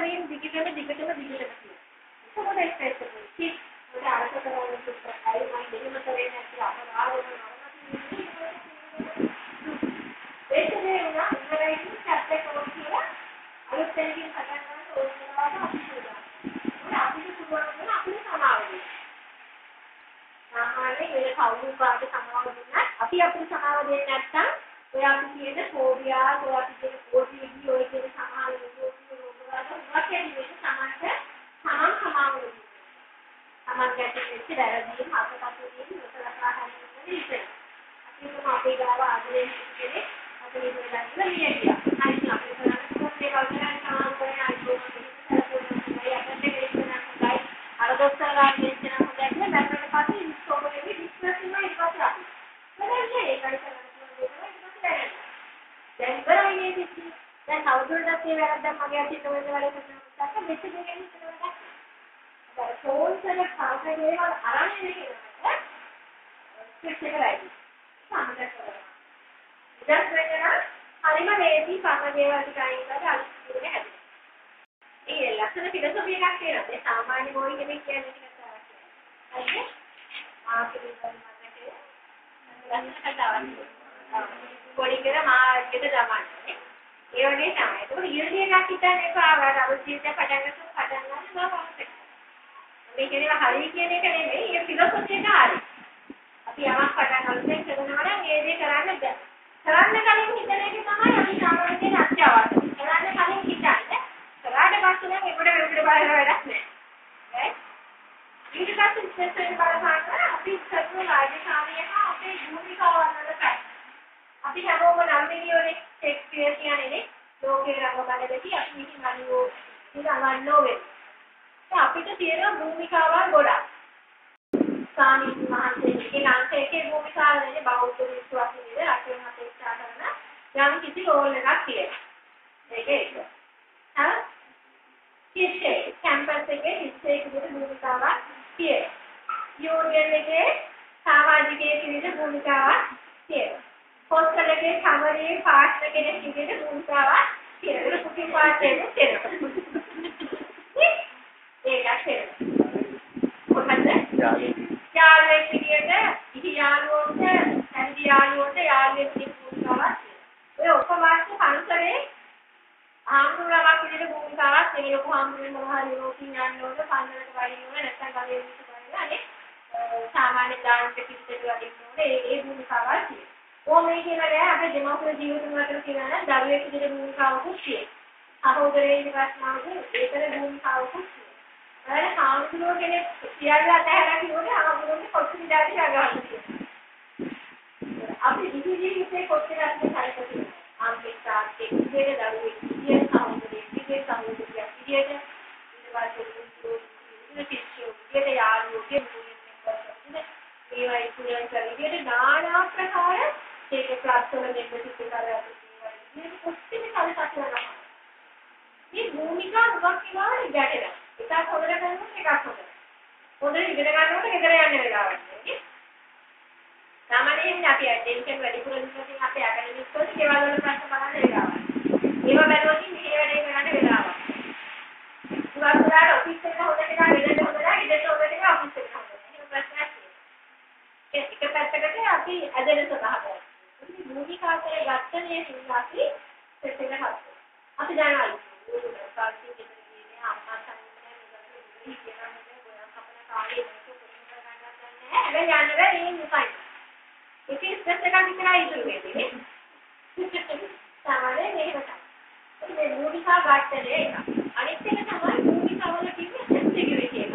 වීම දිගටම තියෙනවා. මොකද ස්ට්‍රෙස් එක. ඒක අරක කරන්නේ අයි මම දෙහිම කරේ නැති අපරාධ ඒකේ වුණා ඉවරයි චැප්ටර් එක කියලා අලුත් දෙයකින් පටන් ගන්න ඕනවාට අපිට පුළුවන් අපිට සමාව දෙන්න. සාමාන්‍යයෙන් මේ කවුරු කාට සමාව දුන්නා අපි අපිට සමාව දෙන්නේ නැත්නම් ඔය අපි කියන ෆෝබියා ඔය අපි කියන OCD ඔය කියන සමාව සමාව සමාන ගැටෙන්නේ ඉතිරාදී අපකටදී මුසලකා හරිනේ ඉතින් අපේ ගාව ආදරේ කියන්නේ අපේ ඉඳලා නියමිය. අයිති අපේ කරන්නේ කොහොමද කල්පනා සමාන කරන අයිතෝ අර දොස්තර ගාන දෙන්න හොඳයි කියලා දැන් පස්සේ ඉස්කෝලේ ඩිස්කස් කරනවා ඊට පස්සේ අපි. මොකද ඒකයි කරන්නේ දැන් කරන්නේ ඉතින් දැන් අවුරුද්දක් මේ වැරද්දක් මගේ අතින් වෙන වැඩ කරනවා මෙච්චර දෙයක් හිතනවා. ෆෝන්ස් එක කාර්යය වල අරන්නේ නේද? ස්විච් එක රයිට්. සම්මත කරනවා. ඊට පස්සේ හරිම වේදී පරමදේවල් ටික අයින් කරලා අලුත් ඉන්නේ හැදෙනවා. ඒ ලක්ෂණ ෆිලොසොෆි එකක් තියෙනවා. ඒ සාමාන්‍ය මොයි කෙනෙක් කියන්නේ ටිකක් තමයි. හරිද? ආපිරිකල් මතකේ ලක්ෂණ කතාවක්. පොඩි කර මාර්ගෙට දමන්නේ. ඒ වගේ තමයි. ඒක ඉරිදී එකක් හිතන්න එපා. අලුත් ජීවිතයක් පටන් ගන්න බව. මේ කියන්නේ හරිය කියන එක නෙමෙයි. ඒ ෆිලොසොෆි එක හරි. අපි යමක් පටන් ගන්න කරනවා නම් ඒ දේ කරන්න බෑ. කරන්න කලින් හිතන එක තමයි අපි සාමාන්‍යයෙන් අත්‍යවශ්‍ය. කරන්න කලින් හිතන්නේ. කරාට පස්සේ නම් ඒකට වෙනකොට බලන වැඩක් නෑ. right? ඊට පස්සේ ඉස්සෙල්ලා බලපාන අපි කරන රාජකාරිය හා අපේ භූමිකාව වලට අපි හැමෝම නම් විදියෝනේ ෂේක්ස්පියර් කියන්නේ ලෝකේ රංගබලදී අපි ඉතින් අනිවෝ ඉඳන් නොවේ. අපිට තියෙන භූමිකාවල් ගොඩක්. සාමීන් වහන්සේගේ ලාංකිකයේ භූමිකාව නේ බෞද්ධ විශ්වාසයේ රටේ අපේක්ෂා කරන යම් කිසි රෝල් එකක් තියෙනවා. ඒක ඒක. කිස්සේ කැම්පස් එකේ ඉස්සේ භූමිකාවක් තියෙනවා. යෝනියන් එකේ සමාජිකයේ තියෙන භූමිකාවක් තියෙනවා. හොස්ටල් එකේ සමරේ පාස්ට් එකේ තියෙන භූමිකාවක් තියෙනවා. ඒක කුකින් පාස්ට් එකේ තියෙනවා. ඒකත් මොකද යාළුවෙක් විදියට ඉහි යාළුවන්ට හැන්දි යාළුවන්ට යාළුවෙක් විදියට ඔය උපවාස පන්සලේ ආම්දුරාවක් විදියට භූමිකාවක් මේ ලොකු ආම්දුරේ මොහාරි රෝකී යන්නෝද පන්සලට වඩින්නෝද නැත්නම් ගලේ විදියට වඩිනවා අනේ සාමාන්‍ය දානට කිසිදු වඩින්නෝද ඒ භූමිකාවක් තියෙනවා. ඕ මේ කියන දේ අපේ දෙමව්පිය ජීවිත වලට කියනවා නම් දරුවෙක් විදියට භූමිකාවකුත් තියෙනවා. අහෝදරේ ඉවස්නාවගේ ඒතර භූමිකාවකුත් අර හාමුදුරුවෝ කෙනෙක් කියලා අතහැරලා කිව්වොත් හාමුදුරුවෝගේ කොච්චර ඉඩාඩි ගන්නවා අපි ජීවිතේ කොච්චර අපිට හරියට ආම්පිකාගේ ඉතිරි දරුවෙක් ඉතිරි හාමුදුරුවෝ ඉතිරි සමුදුරියක් ඉතිරි ඉතිරි යාළුවෝගේ මේවා ඉතිරි කරගෙන নানা ප්‍රකාර ඒක ප්‍රාර්ථනා දෙන්න සිද්ධ කරලා මේක කොච්චර කලකට කරනවා මේ භූමිකා මොකක් කියලා ගැටෙනවා එකක් හොදලා කරනකොට එකක් හොදලා. හොදලා ඉගෙන ගන්නකොට ගෙදර යන්න වෙලාවක් නෑ. සාමාන්‍යයෙන් අපි ටෙන්ෂන් වැඩිපුර ඉන්නකොට අපි ඇකඩමික් වල දේවල් වල ප්‍රශ්න බලන්න වෙලාවක්. ඒවා බැලුවොත් මේ වැඩේ කරන්න වෙලාවක්. උගතුරාට ඔෆිස් එක හොදලා ගෙදරට හොදලා ගෙදරට හොදලා ඔෆිස් එක හොදලා. ඒක ප්‍රශ්නයක්. ඒක පැත්තකට අපි ඇදෙන ස්වභාවය. ඉතින් භූමිකාවේ ගත්තනේ සිංහාසි සෙට් එක හදලා. අපි දන්නවා පාර්ටි අම්මා තමයි හැබැයි යන්න බෑ මේ මුසයි. ඒක ස්ට්‍රෙස් එකක් විතරයි ඉතුරු වෙන්නේ. සාමාන්‍යයෙන් මේක තමයි. මේ භූමිකා ගන්නනේ ඒක. අනිත් එක තමයි භූමිකාවල තියෙන සෙක්යුරිටි එක.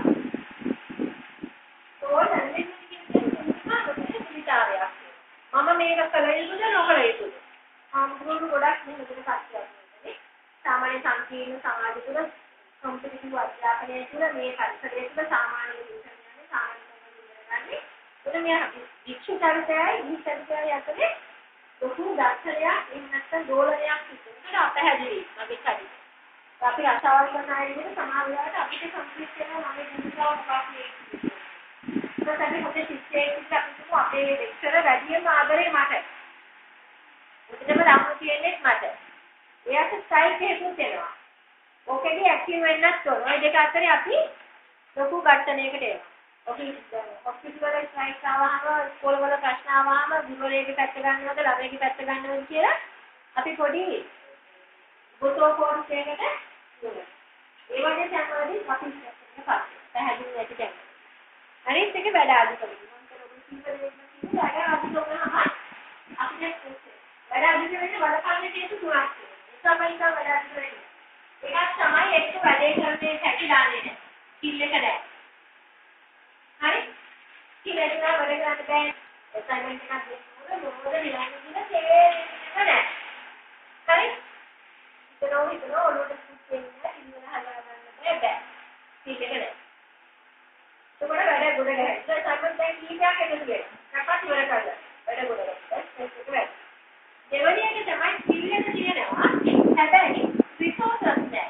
තෝරන්නේ භූමිකාවක්. මම මේක කළ යුතුද නොකළ යුතුද? ආම්ගුරු ගොඩක් නේ මෙතන කච්චියක්. සාමාන්‍ය සංකීර්ණ සමාජ තුළ කොම්පිටිටිව් අධ්‍යාපනය තුළ මේ පරිසරය තුළ සාමාන්‍ය විද්‍යාඥයන් සාමාන්‍ය සමාජය ඉගෙන ගන්න. වික්ෂු චරිතයයි විචරිතයයි අතරේ ලොකු දර්ශනයක් එහෙම නැත්නම් දෝලනයක් තිබුණා. අපහැදිලි මගේ චරිතය. අපි අසවල් කරන අය විදිහට සමාජ වලට අපිට කම්ප්ලීට් කරනවා මගේ භූමිකාව මොකක්ද කියන්නේ. ඒකත් අපි හොඳ ශිෂ්‍යයෙක් විදිහට අපි අපේ ලෙක්චරර් වැඩිම ආදරේ මට. මුලින්ම ලකුණු කියන්නේ මට. එයාට ස්ටයිල් එකකුත් එනවා. ඕක ඕකෙදි ඇක්ටිව් වෙන්නත් ඕන. ඔය දෙක අතරේ අපි ලොකු ඝට්ටනයකට එනවා. ඔෆිස් වල ස්ට්‍රයික් ආවම ස්කෝල වල ප්‍රශ්න ආවම ගුරුවරයෙක්ගේ පැත්ත ගන්නවද ළමයිගේ පැත්ත ගන්නවද කියලා අපි පොඩි ගොතෝ කෝඩ් එකකට දුන්නා. ඒ වගේ තැන්වලදී අපි පැහැදිලි නැති තැන්. අනිත් එක වැඩ අඩුකම. මම කියන්නේ වැඩ අඩුකම අපිට වැඩ අඩුකම වෙන්නේ බලපාන්නේ හේතු තුනක් තියෙනවා. එකම එක වැඩ අඩුකම වෙන්නේ. එකක් තමයි එක්ක වැඩේ කරන්නේ හැකිලානේ නැහැ. කිල් එක නැහැ. හරි? කිල් එක වැඩ කරන්න බෑ. අසයින්මන්ට් එකක් දෙන්නොත් මොකද ලියන්නේ කියලා තේරෙන්නේ නැහැ. හරි? හිතනවා ඔළුවට පුච්චෙන්නේ ඉන්නන හදාගන්න බෑ. කිල් එක නැහැ. ඒක වැඩ ගොඩ ගහයි. ඒ අසයින්මන්ට් එක කීයක් එකතු වෙනවා. කපටි වල කරලා. වැඩ ගොඩ ගහයි. ඒක වැඩ. දෙවෙනි එක තමයි කිල් එක තියෙනවා. හැබැයි රිසෝසස් නැහැ.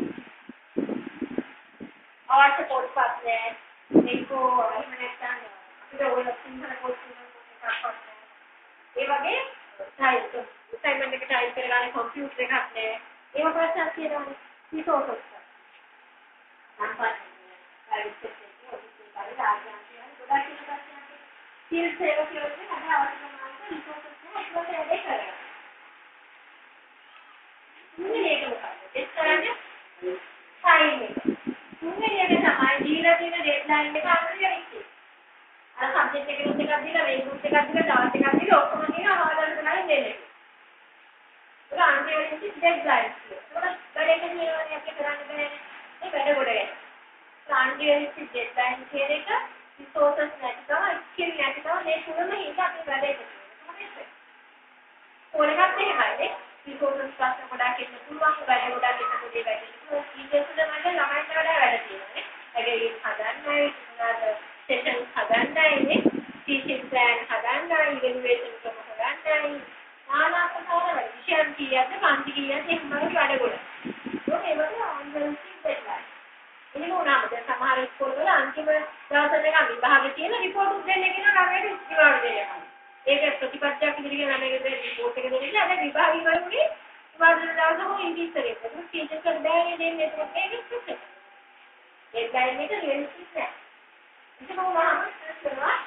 අවශ්‍ය පොත්පත් නැහැ. ඒකෝ එහෙම නැත්නම් අපිට ඔය සිංහල පොත් එකක් නැහැ. ඒ වගේ අසයින්මන්ට් එක ටයිප් කරගන්න කම්පියුටර් එකක් නැහැ. ඒව ප්‍රශ්න තියෙනවානේ. රිසෝසස්. ස්කිල්ස් ඒක කියන්නේ අපේ අවශ්‍ය ප්‍රමාණයට රිසෝසස් නැහැ. ඒක වැඩේ කරගන්න. මේක මොකක්ද? ඒක කරන්නේ ටයිම් එක. තුන්වෙනි එක තමයි දීලා තියෙන ඩෙඩ්ලයින් එක අනුව ඉන්නේ. අර සබ්ජෙක්ට් එකකට එකක් දීලා මේ ගෲප් එකක් දීලා තවත් එකක් දීලා ඔක්කොම දීලා හොයාගන්න තමයි දෙන්නේ. ඒක අන්තිමට ඩෙඩ්ලයින් කියනවා. ඒක වැඩේ කියනවානේ අපි කරන්න බෑනේ. ඒ වැඩ කොට ගන්න. අන්තිමට ඩෙඩ්ලයින් කියන එක රිසෝසස් නැතිකම ස්කිල් නැතිකම මේ තුනම හිත අපි වැඩේ කරනවා. කොලකට එහෙමයි. රිසෝසස් ප්‍රශ්න ගොඩක් එන්න පුළුවන්. වැඩ ගොඩක් එන්න පොඩි වැඩ. ඊටෙන්ද මට ළමයින්ට වඩා වැඩ තියෙනවා. ඒකේ හදන්නයි, සෙෂන් හදන්නයි, ටීචින් ප්ලෑන් හදන්නයි, ඉවැලුවේෂන් ක්‍රම හදන්නයි. নানা ප්‍රකාර වැඩ. විෂයන් කීයද, පන්ති කීයද එහෙම වැඩ ගොඩ. ඒක වගේ ඔන්ලයින් දෙන්නයි. එහෙම වුණාම දැන් සමහර ස්කෝල වල අන්තිම දවසේ එක විභාගෙ තියෙන රිපෝට් උත් දෙන්න කියන ළමයට ඉස්තිවාර දෙනවා. ඒක ප්‍රතිපත්තියක් විදිහට ළමයිගේ රිපෝට් එක දෙන්න ඉතින් අද විභාගය වරුනේ ඉවර දවසම ඉංග්‍රීසි කරේ. ඒක ටීචර් කර බෑනේ දෙන්නේ ඒක මේක. ඒ ගයින් එක රියලිස්ටික් නෑ. ඒක මොනවාම කරනවා.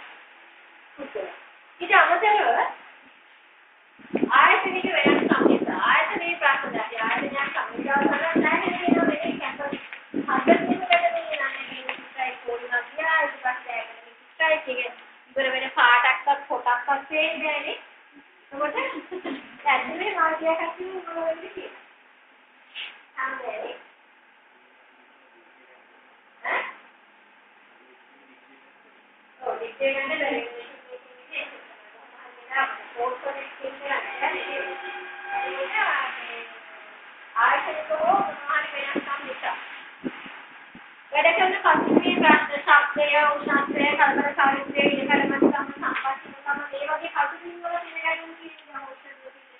ඊට අමතරව ආයතනික වෙනස් සම්පූර්ණ ආයතනයේ ප්‍රාප්තතාවය ආයතනයක් සම්පූර්ණ කරලා නැහැ නේද මේක කැම්පස් හදන්නේ නැහැ නේද ඉස්සයි පොඩිනා ගියා ඊට පස්සේ ඉස්සයි ඉවර වෙන පාටක්වත් පොතක්වත් පේන්නේ නැහැ නේ ඒකට ඇතුලේ මාර්ගයක් ඇතුලේ මොනවද කියන්නේ සම්මේ ඔව් ඉතින් ගන්න බැරි වැඩ කරන කම්පියුටර් ප්‍රශ්න ශාස්ත්‍රය උෂාස්ත්‍රය කල්පනාකාරීත්වය ඉලක්කමත් සම්පූර්ණ සම්පූර්ණ මේ වගේ කල්පිටින් වල තියෙන ගැටලු කියනවා හොස්ටල්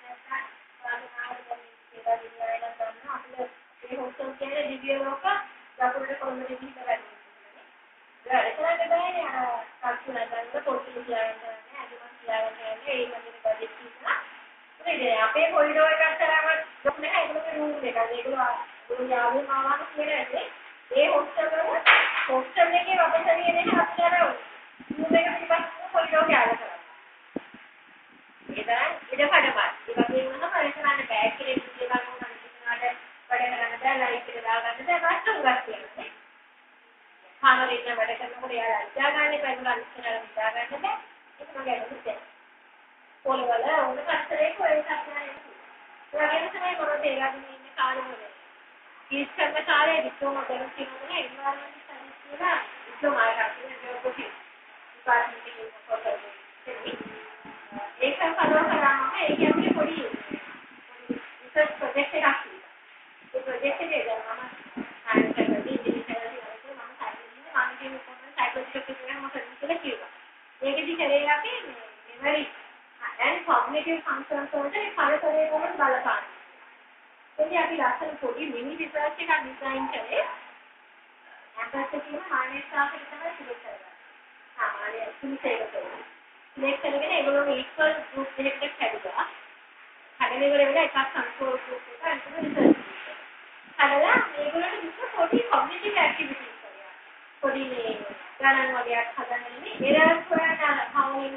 හොස්ටල් කියන්නේ දිව්‍ය ලෝක දකුණට කොළඹ දිවි කරන්නේ. වැඩ කරන්න බෑනේ අර කල්පනා පොටි කියන්නේ අදමස් කියන්නේ ඒ වගේ බජට් තියෙනවා. ඒක අපේ කොරිඩෝර් එකක් තරම දුක් නැහැ ඒකේ රූම් එකක්. ඒගොල්ලෝ යාළුවෝ මාමාට කියන්නේ ඒ හොස්ටල් එකේ වපසරිය දෙන අපිට අර රූම් එක පිටිපස්ස කොරිඩෝර් ගාලා කරා. ඒ තරම් ඉඩ කඩපත්. ඒ වගේ වුණාම වැඩ කරන්න බෑ කියලා ඉතින් ඒවා මොනවද වැඩ කරන්න බෑ ලයිට් එක දාගන්න බෑ කස්ටම් ගස් කියන්නේ. කාමරේට වැඩ කරනකොට යාලා ඉඳා ගන්න බෑ ඉස්සරහට ඉඳා ගන්න බෑ. ඒක මගේ අනුසය. පොළවල උණ කස්තරේ කොයි සත්‍යයි. ඒ වගේම තමයි මොනවද ඒලාගෙන ඉන්න කාලෙවල. ඉස්සරහ කාලේ ඩිප්ලෝමා කරන කෙනෙකුට එන්වයරන්මන්ට් සයන්ස් කියලා ඩිප්ලෝමා එකක් තියෙනවා පොතේ. ඩිපාර්ට්මන්ට් එකේ පොතේ. ඒක කරනවා ඒ කියන්නේ පොඩි රිසර්ච් ප්‍රොජෙක්ට් එකක් තියෙනවා. ඒ ප්‍රොජෙක්ට් එකේ ගමම සයන්ස් කරද්දී ඉංජිනේරිං කරද්දී මම සයිකෝලොජි කියලා කිව්වා. මේකෙදි කරේ අපි මෙමරි and cognitive functions වලට ඒ පරතරේ වල බලපාන. එතෙන්දී අපි ලස්සන පොඩි මිනි රිසර්ච් එකක් ඩිසයින් කරේ. කැම්පස් එකේ මානසික සාහිත්‍ය තමයි සිලෙක්ට් කරගන්න. සාමාන්‍ය සිලෙක්ට් කරනවා. සිලෙක්ට් කරගෙන ඒගොල්ලෝ ඉක්වල් ගෲප් එකකට හැදුවා. හැදෙන ඉවර වෙලා එකක් කන්ට්‍රෝල් ගෲප් එකක් අන්තිම රිසර්ච්. හදලා මේගොල්ලන්ට විශ්ව පොඩි කොග්නිටිව් ඇක්ටිවිටිස් කරනවා. පොඩි මේ ගණන් වගේක් හදන්නේ එරර්ස් හොයන කවුනින්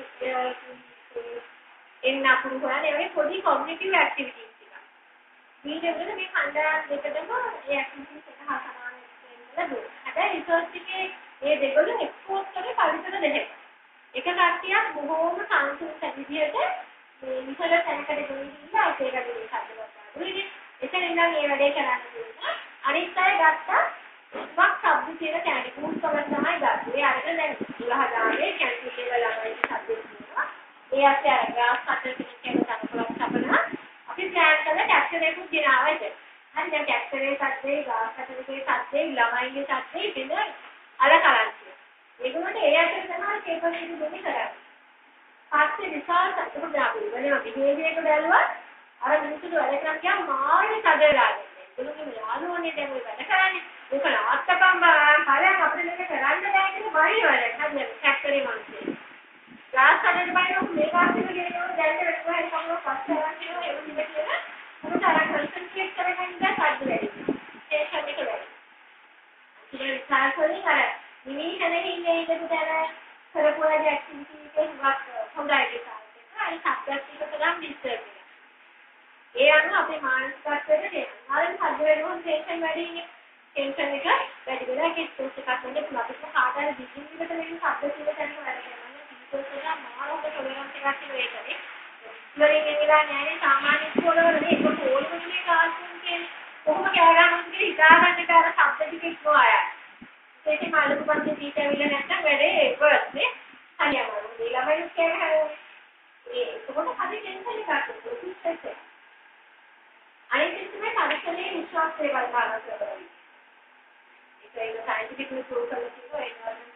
එන්න අපුරු හොයන ඒ වගේ පොඩි කොග්නිටිව් ඇක්ටිවිටිස් ටික. ඊට මේ කණ්ඩායම් දෙකටම ඒ ඇක්ටිවිටිස් එක හා සමාන වෙන්න දුන්නා. හැබැයි රිසර්ච් එකේ මේ දෙකොල්ලෝ එක්ස්පෝස් කරේ පරිසර දෙකක්. එක කට්ටියක් බොහෝම සංසුන් විදියට මේ විසල තැනකට ගිහිල්ලා ඒකට මේ හදලා දුන්නේ. එතන ඉඳන් මේ වැඩේ කරන්න දුන්නා. අනිත් අය ගත්තා වක් શબ્ද කියන තැනට පුස්තකවල තමයි ගත්තේ. ඒ අරගෙන දැන් 10000 කැන්ටින් වල ළමයි શબ્ද කියනවා. ඒ ඇත්තට අර ග්‍රාෆ් කටර් කියන තනකොළක් තපනවා. අපි ප්ලෑන් කරලා කැප්චර් එකක් ගෙනාවා ඒක. හරි දැන් කැප්චර් එකේ සද්දේ ග්‍රාෆ් කටර් එකේ සද්දේ ළමයිගේ සද්දේ දෙන්න අර කරන්නේ. ඒගොල්ලන්ට ඒ ඇත්තට තමයි පේපර් එක දෙන්නේ කරන්නේ. පස්සේ විශාල සතුටක් දාපු වෙනවා බිහේවියර් එක බැලුවා අර මිනිස්සුන්ට වැඩ කරන් ගියාම මාළේ තදලා ඒගොල්ලෝගේ යාළුවෝනේ දැන් ඔය වැඩ කරන්නේ ඒක නාත්තකම් බලන්න හරියට අපිට මේක කරන්න බෑ කියලා බයිවල හරියට ෆැක්ටරි මිනිස්සු ක්ලාස් හදන්න බයිනොත් මේක අස්තික ගෙනනොත් දැන් ඒක හරි කවුරු පස්සේ කරන් කියනවා ඒක දිග කියලා මොකද අර කන්සන්ට්‍රේට් කරගෙන ඉඳලා සද්ද වැඩි ස්ටේෂන් එක වැඩි ඉතින් සාර්ථකව අර නිමිෂනේ ඉන්නේ ඉඳපු දැන කරපු වැඩ ඇක්ටිවිටි එකක් හොඳයි කියලා ඒ සබ්ජෙක්ට් එක ගන්න ඩිස්ටර්බ් වෙනවා ඒ අනුව අපේ මානසිකත්වයට දෙනවා. ආරෙන් හද වෙනවොත් ටෙන්ෂන් වැඩි ඉන්නේ. ටෙන්ෂන් එක වැඩි වෙලා ඒක ස්ට්‍රෙස් එකක් වෙන්න පුළුවන්. අපිට කාටද දිගින් දිගට මේක සබ්ද කියලා දැනගෙන වැඩ කරනවා. ටීචර්ස් එක මානසික ටොලරන්ස් එකක් තියෙන ඒකනේ. ඉස්කෝලේ ඉඳලා නෑනේ සාමාන්‍ය ඉස්කෝලවලදී ඒක පොල්මුනේ ක්ලාස් රූම් කියන්නේ. කොහොම කෑ ගන්නවද කියලා හිතාගන්න එක අර සබ්ද ටික ඉක්මවායා. ඒකේ මාළුකු පන්ති ටීචර් විල නැත්තම් වැඩේ ඉවරත් නේ. හරියම. මේ ළමයි කියන්නේ ඒ කොහොමද හරි ටෙන්ෂන් එකක් තියෙන්නේ. අනිත් තමයි පරිසරයේ විශ්වාසය වලපාන කරනවා. ඒක සයින්ටිෆික් ප්‍රූව් කරලා තියෙනවා එන්වයරන්මන්ට්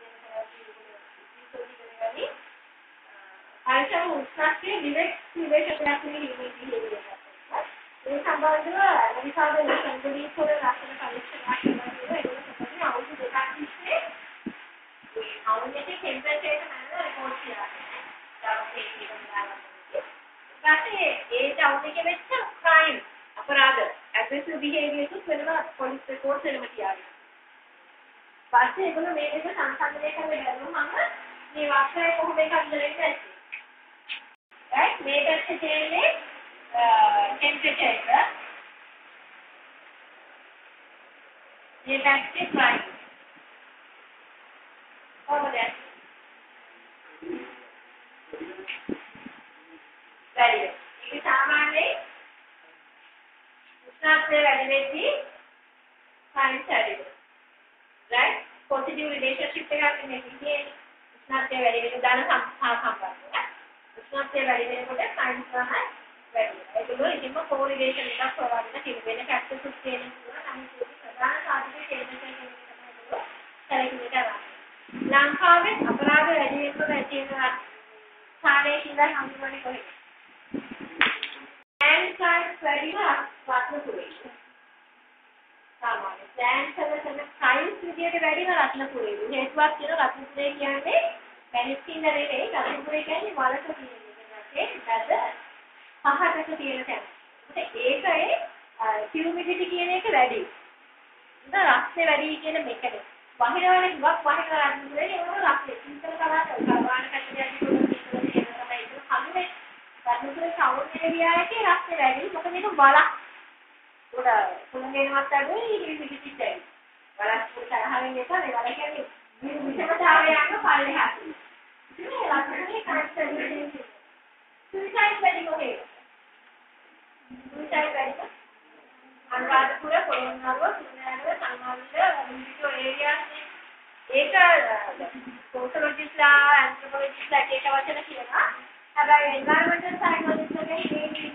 සයිකොලොජි පරිසර උත්සාහයේ ඩිරෙක්ට් රිලේෂන් එකක් නෙවෙයි ඒ සම්බන්ධව විසාද සංගණී පොර රාශන පරීක්ෂණයක් කරනවා ඒක තමයි අවුරුදු දෙකක් තිස්සේ මේ අවුරුද්දේ ටෙම්පරේචර් එක මම report කරලා ඒ අවුරුද්දේ වෙච්ච crime අපරාධ aggressive behavior එකත් වෙනවා police report එකම තියාගෙන. පස්සේ ඒගොල්ලෝ මේක සංසන්දනය කරලා බලනවා මේ වාක්‍යය කොහොමද හඳුනගන්නේ කියලා. right මේ පැත්තේ තියෙන්නේ temperature එක. මේ පැත්තේ crime. කොහොමද? වැඩි. ඒක සාමාන්‍යයෙන් උෂ්ණත්වය වැඩි වෙද්දී සයින්ස් වැඩි වෙනවා. right positive relationship එකක් නෙමෙයි උෂ්ණත්වය වැඩි වෙන දාන සම්බන්ධය. උෂ්ණත්වය වැඩි වෙනකොට සයින්ස් තමයි වැඩි වෙනවා. ඒකවල ඉතින්ම correlation එකක් හොයාගෙන තියෙන factors තියෙන පුළුවන්. අනිත් ඒක ප්‍රධාන සාධක තේරුම් ගන්න ඕනේ. ලංකාවේ අපරාධ වැඩි වෙනකොට ඇති වෙන ස්ථානයේ ඉඳන් හඳුන්වන්නේ කොහේද? සයින්ස් වැඩිම රත්නපුරේ. සාමාන්‍ය සයින්ස් වල සයින්ස් විදියට වැඩිම රත්නපුරේ. හේතුවක් කියන රත්නපුරේ කියන්නේ පැලිස්ටින් නෙවෙයි රත්නපුරේ කියන්නේ වලක තියෙන එක. පහකට තියෙන තැන. ඒකේ හියුමිඩිටි කියන එක වැඩි. ඉතින් රස්නේ වැඩි කියන මේකනේ. වහිනවනේ ගොඩක් වහින රත්නපුරේ ඒවල රස්නේ. ඉතල කරාට කරවාන කට්ටියගේ පොඩි තියෙන තමයි ඒක හම්බුනේ. රත්නපුරේ සවුත් ඒරියා එකේ රස්නේ වැඩි. මොකද මේක වලක්. උඩ කුණගෙනවත් අඩුයි හිමිටිටි දැයි. වලක් තරහින් එක නේ වල කියන්නේ විෂමතාවය යන පල්ලෙහාට. ඉතින් ඒ රත්නපුරේ කන්ස්ටන්ට් දෙන්නේ. සුයිසයිඩ් වැඩි කොහේ? සුයිසයිඩ් වැඩි. අනුරාධපුර පොළොන්නරුව සුනානව සම්මාවිල විවිධ ඒරියාස්නේ. ඒක සෝෂියොලොජිස්ට්ලා ඇන්थ्रोपोलॉजिस्ट්ලා එක වචන කියනවා. හැබැයි එන්වයරන්මන්ටල් සයිකොලොජිස්ට්ලා කියන්නේ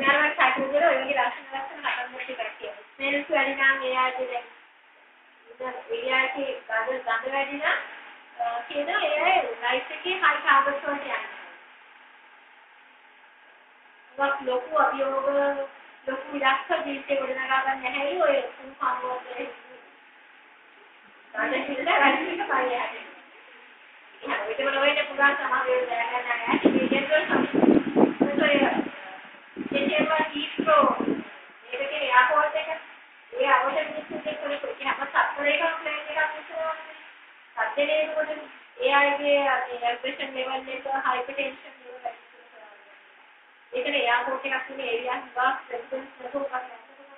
මෙයාට සාකච්ඡා ඔයගේ ලක්ෂණ හතක් ටිකක් කියනවා. ස්මෙල්ස් වැඩි නම් එයාගේ දැන් එයාගේ ගඳ වැඩි නම් කියනවා එයා ලයිෆ් එකේ හයි කාබස් වලට යනවා. වක් ලොකු අභියෝග ලොකු විලාස ජීවිතේ ගොඩනගා ගන්න නැහැ ඔය සම්පාදනයේ. ගන්න කියලා වැඩි එක පරිහරණය. එහෙනම් ඒක මොන වෙන්නේ පුරා සමාජ වේදනා නැහැ. ඒක ඒකේවා හීස්ට්‍රෝ මේකේ එයාපෝට් එක ඒ අවශ්‍ය මිනිස්සුන්ට කොහොමද හැම සත්තරේකම ප්ලේන් එකක් විසරනවා. සත්තරේ කොට එයාගේ වයිබ්‍රේෂන් ලෙවල් එක හයිපර්ටෙන්ෂන් ලෙවල් එක. ඒකනේ එයාපෝට් එකක් තියෙන ඒරියා ගාස් ප්‍රෙසිඩන්ට් සරෝ කරන්නේ.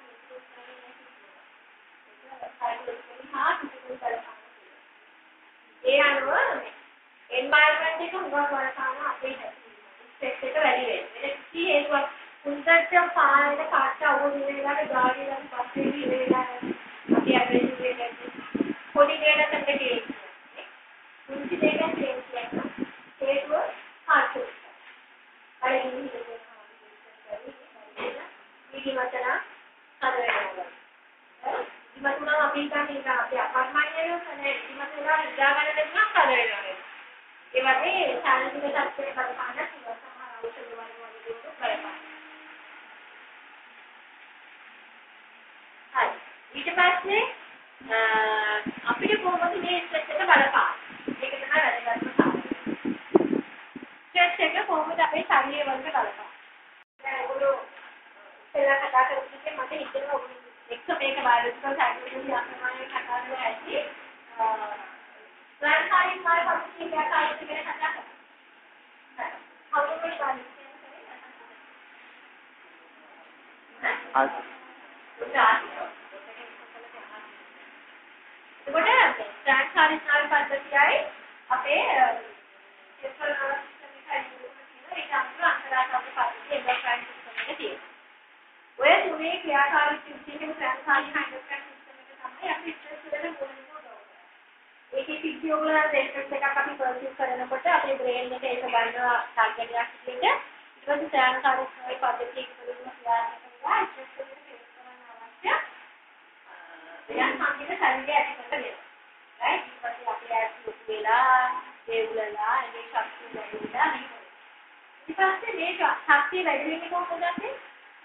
ඒ අනුව එන්වයරන්මන්ට් එක හුඟක් වලසාන අපේ ස්ට්‍රෙස් එක වැඩි වෙනවා. ඒක කී හේතුවක් උන්දච්ච පායන කාට අවුල් වෙනවාද ගාඩියන් පස්සේ ඉරේලා අපි ඇබ්‍රේසිව් එකක් පොඩි දෙයක් තමයි උන්ති දෙයක් කියන්නේ හේතුව හාට් එක. අර ඉන්නේ ඉතිමතන හදනවා. ඉතිමතන අපි හිතන්නේ අපි අපර්ට්මන්ට් එකේ නැහැ ඉතිමතන ඉඳාගන්න දෙන්නා හදනවා. ඒ වගේ සාමාජික තත්ත්වයක බලපාන සමහර ඖෂධ වල වගේ බලපාන. හරි. ඊට පස්සේ අපිට කොහොමද මේ ස්ට්‍රෙස් එක බලපාන්නේ? ඒක තමයි වැදගත්ම කාරණය. ස්ට්‍රෙස් එක කොහොමද අපේ ශරීරය වලට බලපාන්නේ? දැන් ඔයගොල්ලෝ ඉස්සෙල්ලා කතා කරද්දී මට හිතෙනවා එක්ක මේක බයොලොජිකල් සයිකොලොජි අනුමානයේ කතා කරලා ඇති ග්‍රැන්ඩ්ෆාදර් මායි පස්සේ කියන කාර්යය ගැන කතා කරා. හවුද මේ කාර්යය? ඒකට ග්‍රැන්ඩ්ෆාදර් පද්ධතියයි අපේ සෙක්ෂුවල් නර්වස් සිස්ටම් එකයි ඒක අන්තර්ාෂ්ට්‍රීය පද්ධතිය එන්ඩෝක්‍රයින් සිස්ටම් එක තියෙනවා. ඔය තුනේ ක්‍රියාකාරීත්වය කියන ග්‍රැන්ඩ්ෆාදර් එන්ඩෝක්‍රයින් සිස්ටම් එක තමයි අපි ස්ට්‍රෙස් වලට මුලින්ම ඒකේ ෆිසියෝලොජිකල් රිසර්ච් එකක් අපි පර්චේස් කරනකොට අපේ බ්‍රේන් එක ඒක ගන්නවා ටාගට් එකක් විදිහට ඊට පස්සේ සයන්කාරීත්වයේ පද්ධතියක තුලින්ම ක්‍රියාත්මක කරලා ස්ට්‍රෙස් එක ෆේස් කරන්න අවශ්‍ය වෙනස් සංකේත ශරීරය ඇති කරගන්න. රයිට් ඊට පස්සේ අපි ඇස් වෙලා වේගුලලා ඒ ශක්තිය වැඩිලා ඊට පස්සේ මේ ශක්තිය වැඩි වෙන්නේ කොහොමද අපි?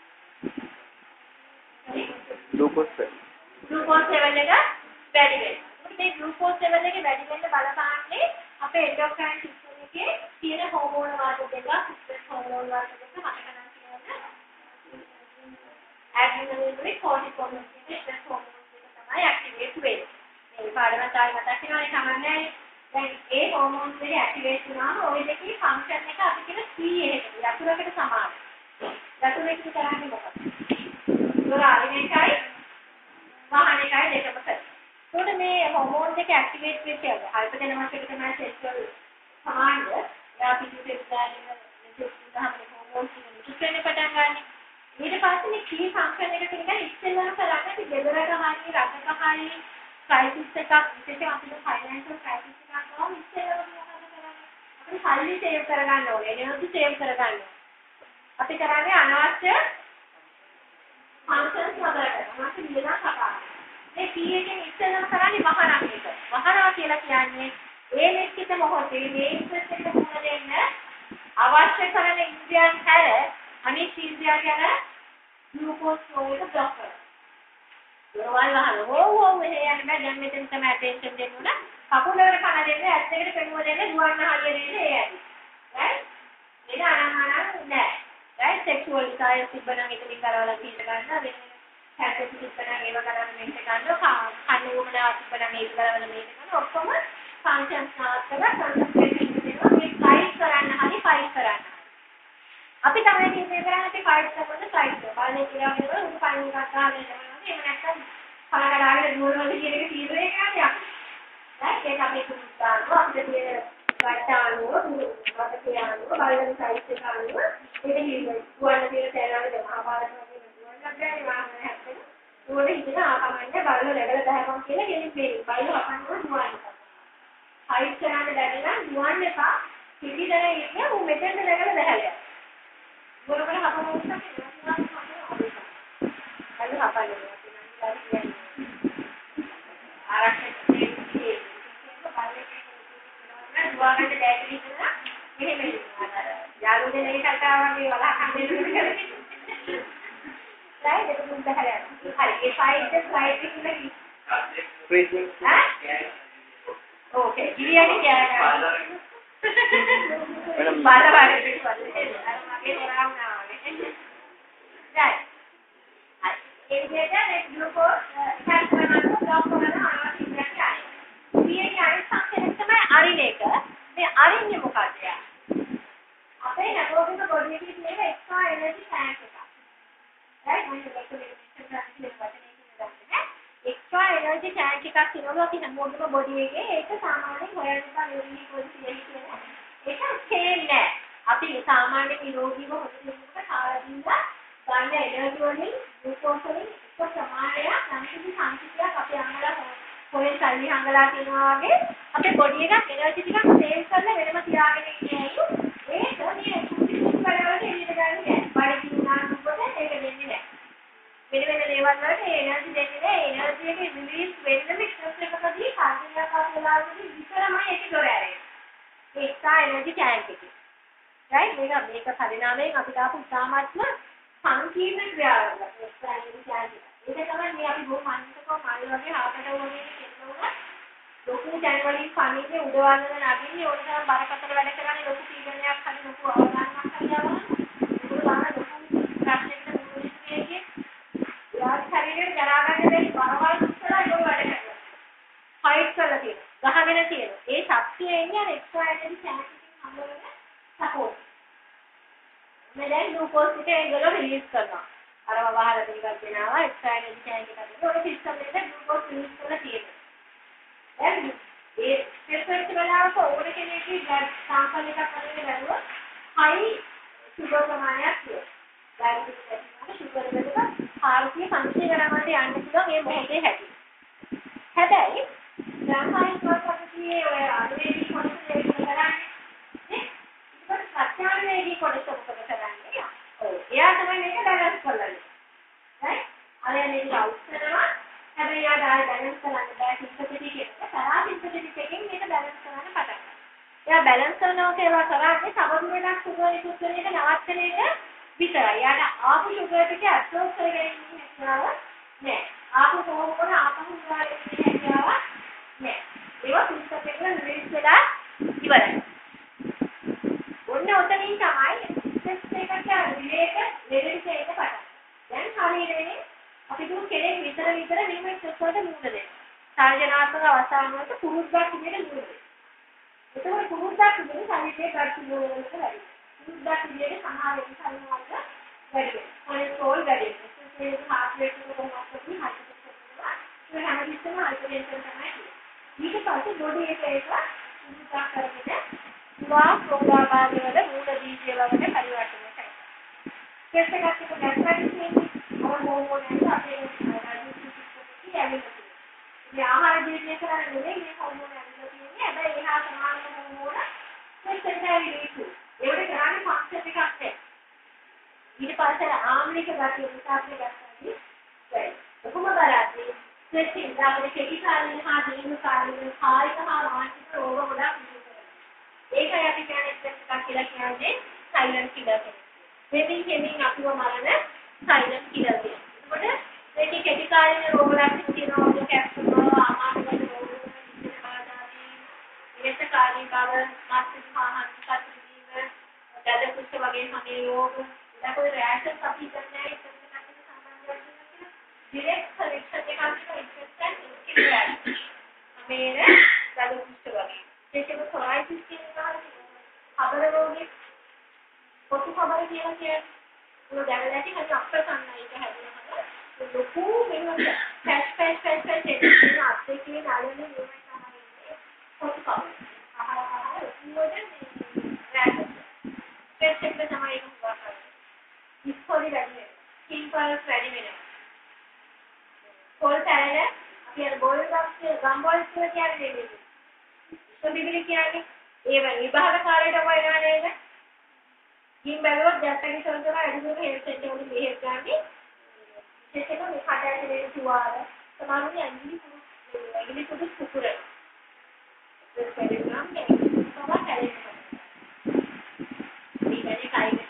ග්ලූකෝස් ලෙවල් එක වැඩි වෙනවා. මේ ග්ලූකෝස් ලෙවල් එක වැඩි වෙන්න බලපාන්නේ අපේ එන්ඩෝක්‍රයින් සිස්ටම් එකේ තියෙන හෝමෝන වාද දෙක, ස්ට්‍රෙස් හෝමෝන වාද දෙක හටගන්න කියන ඇඩ්‍රිනලින් කෝටිසෝල් කියන ස්ට්‍රෙස් හෝමෝන දෙක තමයි ඇක්ටිවේට් වෙන්නේ. මේ පාඩම තායි මතක් වෙනවනේ සමහරවිට දැන් ඒ හෝමෝන් දෙක ඇක්ටිවේට් වුණාම ওই දෙකේ ෆන්ක්ෂන් එක අපි කියන C එකකට යතුරකට සමානයි. යතුරේ කරන්නේ මොකක්ද? දොරාරින් එකයි වාහන එකයි දෙකම කරන්නේ. ඒකට මේ හෝමෝන් දෙක ඇක්ටිවේට් වෙච්ච එක හයිපොතැලමස් එක තමයි සෙක්ෂුවල් කමාන්ඩ්. එයා පිටුපිට දාගෙන මෙතන හෝමෝන් කිනු වෙන පටන් ගන්න. ඊට පස්සේ මේ කී ෆන්ක්ෂන් එක කියන ඉස්සෙල්ලාම කරන්නේ අපි ගෙදරක හරි රටක හරි ක්‍රයිසිස් එකක් විශේෂයෙන් අපිට ෆයිනෑන්ෂල් ක්‍රයිසිස් එකක් ආවම ඉස්සෙල්ලාම මොකද කරන්නේ? අපි සල්ලි සේව් කරගන්න ඕනේ. එනර්ජි සේව් කරගන්න. අපි කරන්නේ අනවශ්‍ය ෆන්ක්ෂන්ස් වලට. අපි විලක් කපනවා. මේ P එකෙන් ඉස්සෙල්ලාම කරන්නේ වහනවා එක. වහනවා කියලා කියන්නේ ඒ නිශ්චිත මොහොතේ මේ ඉන්ට්‍රෙස්ට් එක මුණ දෙන්න අවශ්‍ය කරන ඉන්ද්‍රියන් හැර අනිත් ඉන්ද්‍රියන් ගැන ග්ලූකෝස් ෆ්ලෝ එක බ්ලොක් කරනවා. දොරවල් වහනවා. ඕ මෙහෙ යන්න බෑ. දැන් මෙතන තමයි ඇටෙන්ෂන් දෙන්න ඕන. කකුල වල කන දෙන්න, ඇස් දෙකට පෙනුම දෙන්න, දුවන්න හරිය දෙන්න ඒ ඇයි. රයිට්? ඒක අනහන නෑ. රයිට් සෙක්ෂුවල් ඩිසයර් තිබ්බනම් එතනින් කරවලා තීන්දුව ගන්න වෙන හැටි තිබ්බනම් ඒව කරන්න මේක ගන්නවා. කන්න උමනා තිබ්බනම් මේක කරවලා මේක කරනවා. ඔක්කොම ෆන්ක්ෂන්ස් නාස්තලා කන්සන්ට්‍රේට් වෙනවා. මේ ෆයිට් කරන්න හරි ෆයිට් කරන්න. අපි තමයි තීන්දුව කරන්නේ අපි ෆයිට් කරනකොට ෆයිට් කරනවා. බලන්නේ කියලා වෙනවා. උන් පයින් එකක් ගහලා යනවා. එහෙම නැත්නම් කලකඩාගෙන දුවනවා කියන එක තීරණය කරන්නේ අපි. රයිට් ඒක අපි කුඩානවා අපිට තියෙන වටානුව මත කියනවා බලන සයිස් එක අනුව ඒක හිතේ දුවන්න තියෙන තැනවල දෙමහා පාරක් වගේ දුවන්න බැරි වාහන හැප්පෙන දුවන හිතන ආකමන්නේ බලන ලෙවල් දහපන් කියලා කෙනෙක් වෙයි බයිල අපන්න දුවන්න හයිට් කරන්න දැනෙන දුවන්න එපා පිටිදර ඉන්නේ උ මෙතෙන්ද ලෙවල් දහලා මොනකට හපන උත්සාහ කරනවා කඩු හපන්නේ ආරක්ෂකයෙක් දුවගන්න බැටරි කරලා මෙහෙම ඉන්නවා. යාළුවෝ දෙනේ කතාවගේ වලහන් දෙන්නේ. right ඒක මුන් බහලා යනවා. හරි ඒ සයිඩ් ස්ලයිඩ් එකේ okay ඉරියන්නේ කියලා. වෙන බාලවල පිටපස්සේ අර මගේ හොරාම නාවනේ. right. ඒ විදිහට ග්ලූකෝස් එකක් කරනකොට ඩ්‍රොප් කරන අනවශ්‍ය ඉන්ද්‍රියක් යනවා. ඊයේ අනිත් සංකේතය තමයි අරින එක. මේ අරින්නේ මොකද යා? අපේ නැගෝගික බොඩි එකේ තියෙන එක්ස්ට්‍රා එනර්ජි ටැන්ක් එක. right මොකද මේක මෙතන ගන්න එක්ස්ට්‍රා එනර්ජි ටැන්ක් එකක් තියෙනවා අපි හැමෝගෙම බොඩි එකේ. ඒක සාමාන්‍යයෙන් හොයන්න නිරෝගී පොඩි කියන ඒක ස්කේල් නෑ. අපි සාමාන්‍ය නිරෝගීව හොයනකොට කාලා දීලා ගන්න එනර්ජි වලින් ග්ලූකෝස් වලින් එක ප්‍රමාණයක් යම්කිසි සංකේතයක් අපි අංගලා පොලේ සල්ලි හංගලා තියනවා වගේ අපේ බොඩි එකක් එනර්ජි ටිකක් සේව් කරලා වෙනම තියාගෙන ඉන්නේ ඇයි? ඒක මේ කුඩු වලට එළියට ගන්න බෑ. බඩ කිනාන කොට ඒක දෙන්නේ නෑ. වෙන වෙන දේවල් වලට එනර්ජි දෙන්නේ නෑ. එනර්ජි එක රිලීස් වෙන්න ස්ට්‍රෙස් එකකදී කාර්යයක් ආපුලාවදී විතරමයි ඒක දොර ඇරෙන්නේ. ඒකා එනර්ජි ටැන්ක් එකේ. right මේක පරිණාමයෙන් අපිට ආපු උසාමත්ම සංකීර්ණ ක්‍රියාවක්. ඒකා එනර්ජි ටැන්ක් එක. ඒක තමයි මේ අපි බොහොම අන්තිකව මල් වගේ හාපට වගේ කියනවා. ලොකු චැනල් වලින් පණින්නේ උඩවන්නන නගින්නේ ඕන තරම් බරපතල වැඩ කරන්නේ ලොකු තීරණයක් හරි ලොකු අවධානයක් හරි යවනවා. ඒක බලන ලොකු ප්‍රශ්නයකට මුහුණ දෙන්නේ. යාත් ශරීරේ ජරා ගන්න බැරි බරවල් ඉස්සරහා ඒක වැඩ කරනවා. ෆයිට් කරලා තියෙනවා. ගහගෙන තියෙනවා. ඒ ශක්තිය එන්නේ අර එක්ස්ට්‍රා එනර්ජි ටැන්ක් එකකින් හම්බවෙන සපෝට්. මේ දැන් ග්ලූකෝස් එක ඒගොල්ලෝ රිලීස් කරනවා. අර වහලා ටිකක් දෙනවා එක්ස්ට්‍රා එනර්ජි ටැන්ක් එකකට. ඒක සිස්ටම් එකට ග්ලූකෝස් රිලීස් කරලා තියෙනවා. දැන් ඒ ස්පෙෂල් වෙලාවක ඕන කෙනෙක්ගේ බ්ලඩ් සාම්පල් එකක් අරගෙන බලුවොත් හයි සුගර් ප්‍රමාණයක් තියෙනවා. ඩයබටිස් සුගර් එක 400 ග්‍රෑමකට යන්න පුළුවන් මේ මොහොතේ හැටි. හැබැයි ග්‍රාමයින් වලදී ඔය ආයුර්වේදික කොටස දෙක කරන්නේ නේ. ඒක ප්‍රත්‍යාවේදී කොටස මොකද කරන්නේ? ඔව්. එයා තමයි මේක බැලන්ස් කරන්නේ. right? අර මේක අවුට් කරනවා. හැබැයි යා ඩාල් බැලන්ස් කරන්න බෑ සින්තෙටික් එක. තරහා සින්තෙටික් එකෙන් මේක බැලන්ස් කරන්න පටන් ගන්නවා. එයා බැලන්ස් කරනවා කියලා කරන්නේ සමතුලිතයක් සුගර් එකතු වෙන එක නවත්තන එක විතරයි. යාට ආපු සුගර් ටික ඇබ්සෝබ් කරගෙන ඉන්න හැකියාව නෑ. ආපු හෝමෝන ආපහු ඉවරෙන්න හැකියාව නෑ. ඒවා සින්තෙටික් එක රිලීස් වෙලා ඉවරයි. ඔන්න ඔතනින් තමයි ස්ටෙප් එකකට රිලේටඩ් ලෙවල් එක පටන්. දැන් ශරීරයේ අපි දුක් කෙනෙක් විතර මෙහෙම ස්ටෙප් වලට මුහුණ දෙනවා. සාර්ජනාත්මක අවස්ථාවන් වලට පුරුද්දක් විදිහට මුහුණ දෙනවා. ඒකවල පුරුද්දක් විදිහට ශරීරයේ ගඩ වලට වැඩි. පුරුද්දක් විදිහට සමාවෙන්න සල්මාවක වැඩි වෙනවා. කොලෙස්ටරෝල් වැඩි වෙනවා. ඒක හાર્ට් රේට් එක කොහොමද හයි වෙනවා. ඒ හැමතිස්සෙම හයිපර්ටෙන්ෂන් තමයි තියෙන්නේ. ඊට පස්සේ බොඩි එක පුරුද්දක් කරගෙන වා ප්‍රෝග්‍රෑම් වල මූල දීජය වලට පරිවර්තනය කරනවා. ස්ටෙප් එකක් එක ගැස්ට්‍රයිටිස් කියන්නේ අවල් හෝමෝන් එක අපේ ඩයබටිස් ඇවිල්ලා මේ ආහාර ජීර්ණය කරන්න නෙමෙයි මේ හෝමෝන ඇවිල්ලා තියෙන්නේ. හැබැයි එහා සමාන හෝමෝන සෙන්ටර් රිලීස්. ඒකට කරන්නේ ෆන්ක්ෂන් එකක් නැහැ. ඊට පස්සේ ආම්ලික ගතිය නිසා අපේ ගැස්ට්‍රයිටිස් වැඩි. කොහොම බලද්දී ස්ට්‍රෙස්සින් දාපේ කෙටි කාලින හා දීර්ඝ කාලින කායික හා මානසික රෝග ගොඩක් ඒකයි අපි කියන්නේ ස්ටෙප් එකක් කියලා කියන්නේ සයිලන්ට් කිලර් කෙනෙක්. වෙමින් කෙමින් අපිව මරණ සයිලන්ට් කිලර් කෙනෙක්. එතකොට මේකේ කෙටි කාලින රෝග ලක්ෂණ තියෙනවා වගේ කැප්සුල් ආමාශය රෝග විශේෂ බාධාදී විශේෂ කාලින බව මානසික හානිකාරක වීම දඩ කුෂ්ඨ වගේ හැමේ රෝග ඒකට රෑෂන්ස් අපි කියන්නේ ඒක තමයි සම්බන්ධයක් තියෙනවා. ඩිරෙක්ට් සලෙක්ෂන් එකක් තියෙනවා ඉන්ට්‍රස්ට් මේර දඩ කුෂ්ඨ වගේ ඒකම සොරයිටිස් කියනවා හබල රෝගේ පොතු හබල කියලා කියන්නේ උන දැනලාටි හරි අප්‍රසන්නයි ඒක හැදෙනවා ලොකු මෙන්න පැස් එන අපේ කියන ආලෝකයේ නියමයි තමයි පොතු හබල ආහාර උපයෝගයෙන් රැස් එක තමයි ඒක වහන්නේ ඉස්කොලි වැඩි සිම්පල් වැඩි වෙනවා පොල් සැරේ අපි අර බෝල් ගම්බෝල් කියලා කියන්නේ බිබිලි කියන්නේ ඒ විභාග කාලයට වයනා නේද? ගින් බැලුවොත් ජැට්ටගේ සොල්තන අඩුම හෙල්ත් සෙන්ටර් වලින් මෙහෙත් ගන්නේ ඒක මේ කට ඇතුලේ තුවාල සමානයි ඇඟිලි කුඩු කුකුරේ. ඒක පරිණාම නේ. සමහර කැලේ. ඊළඟ කයි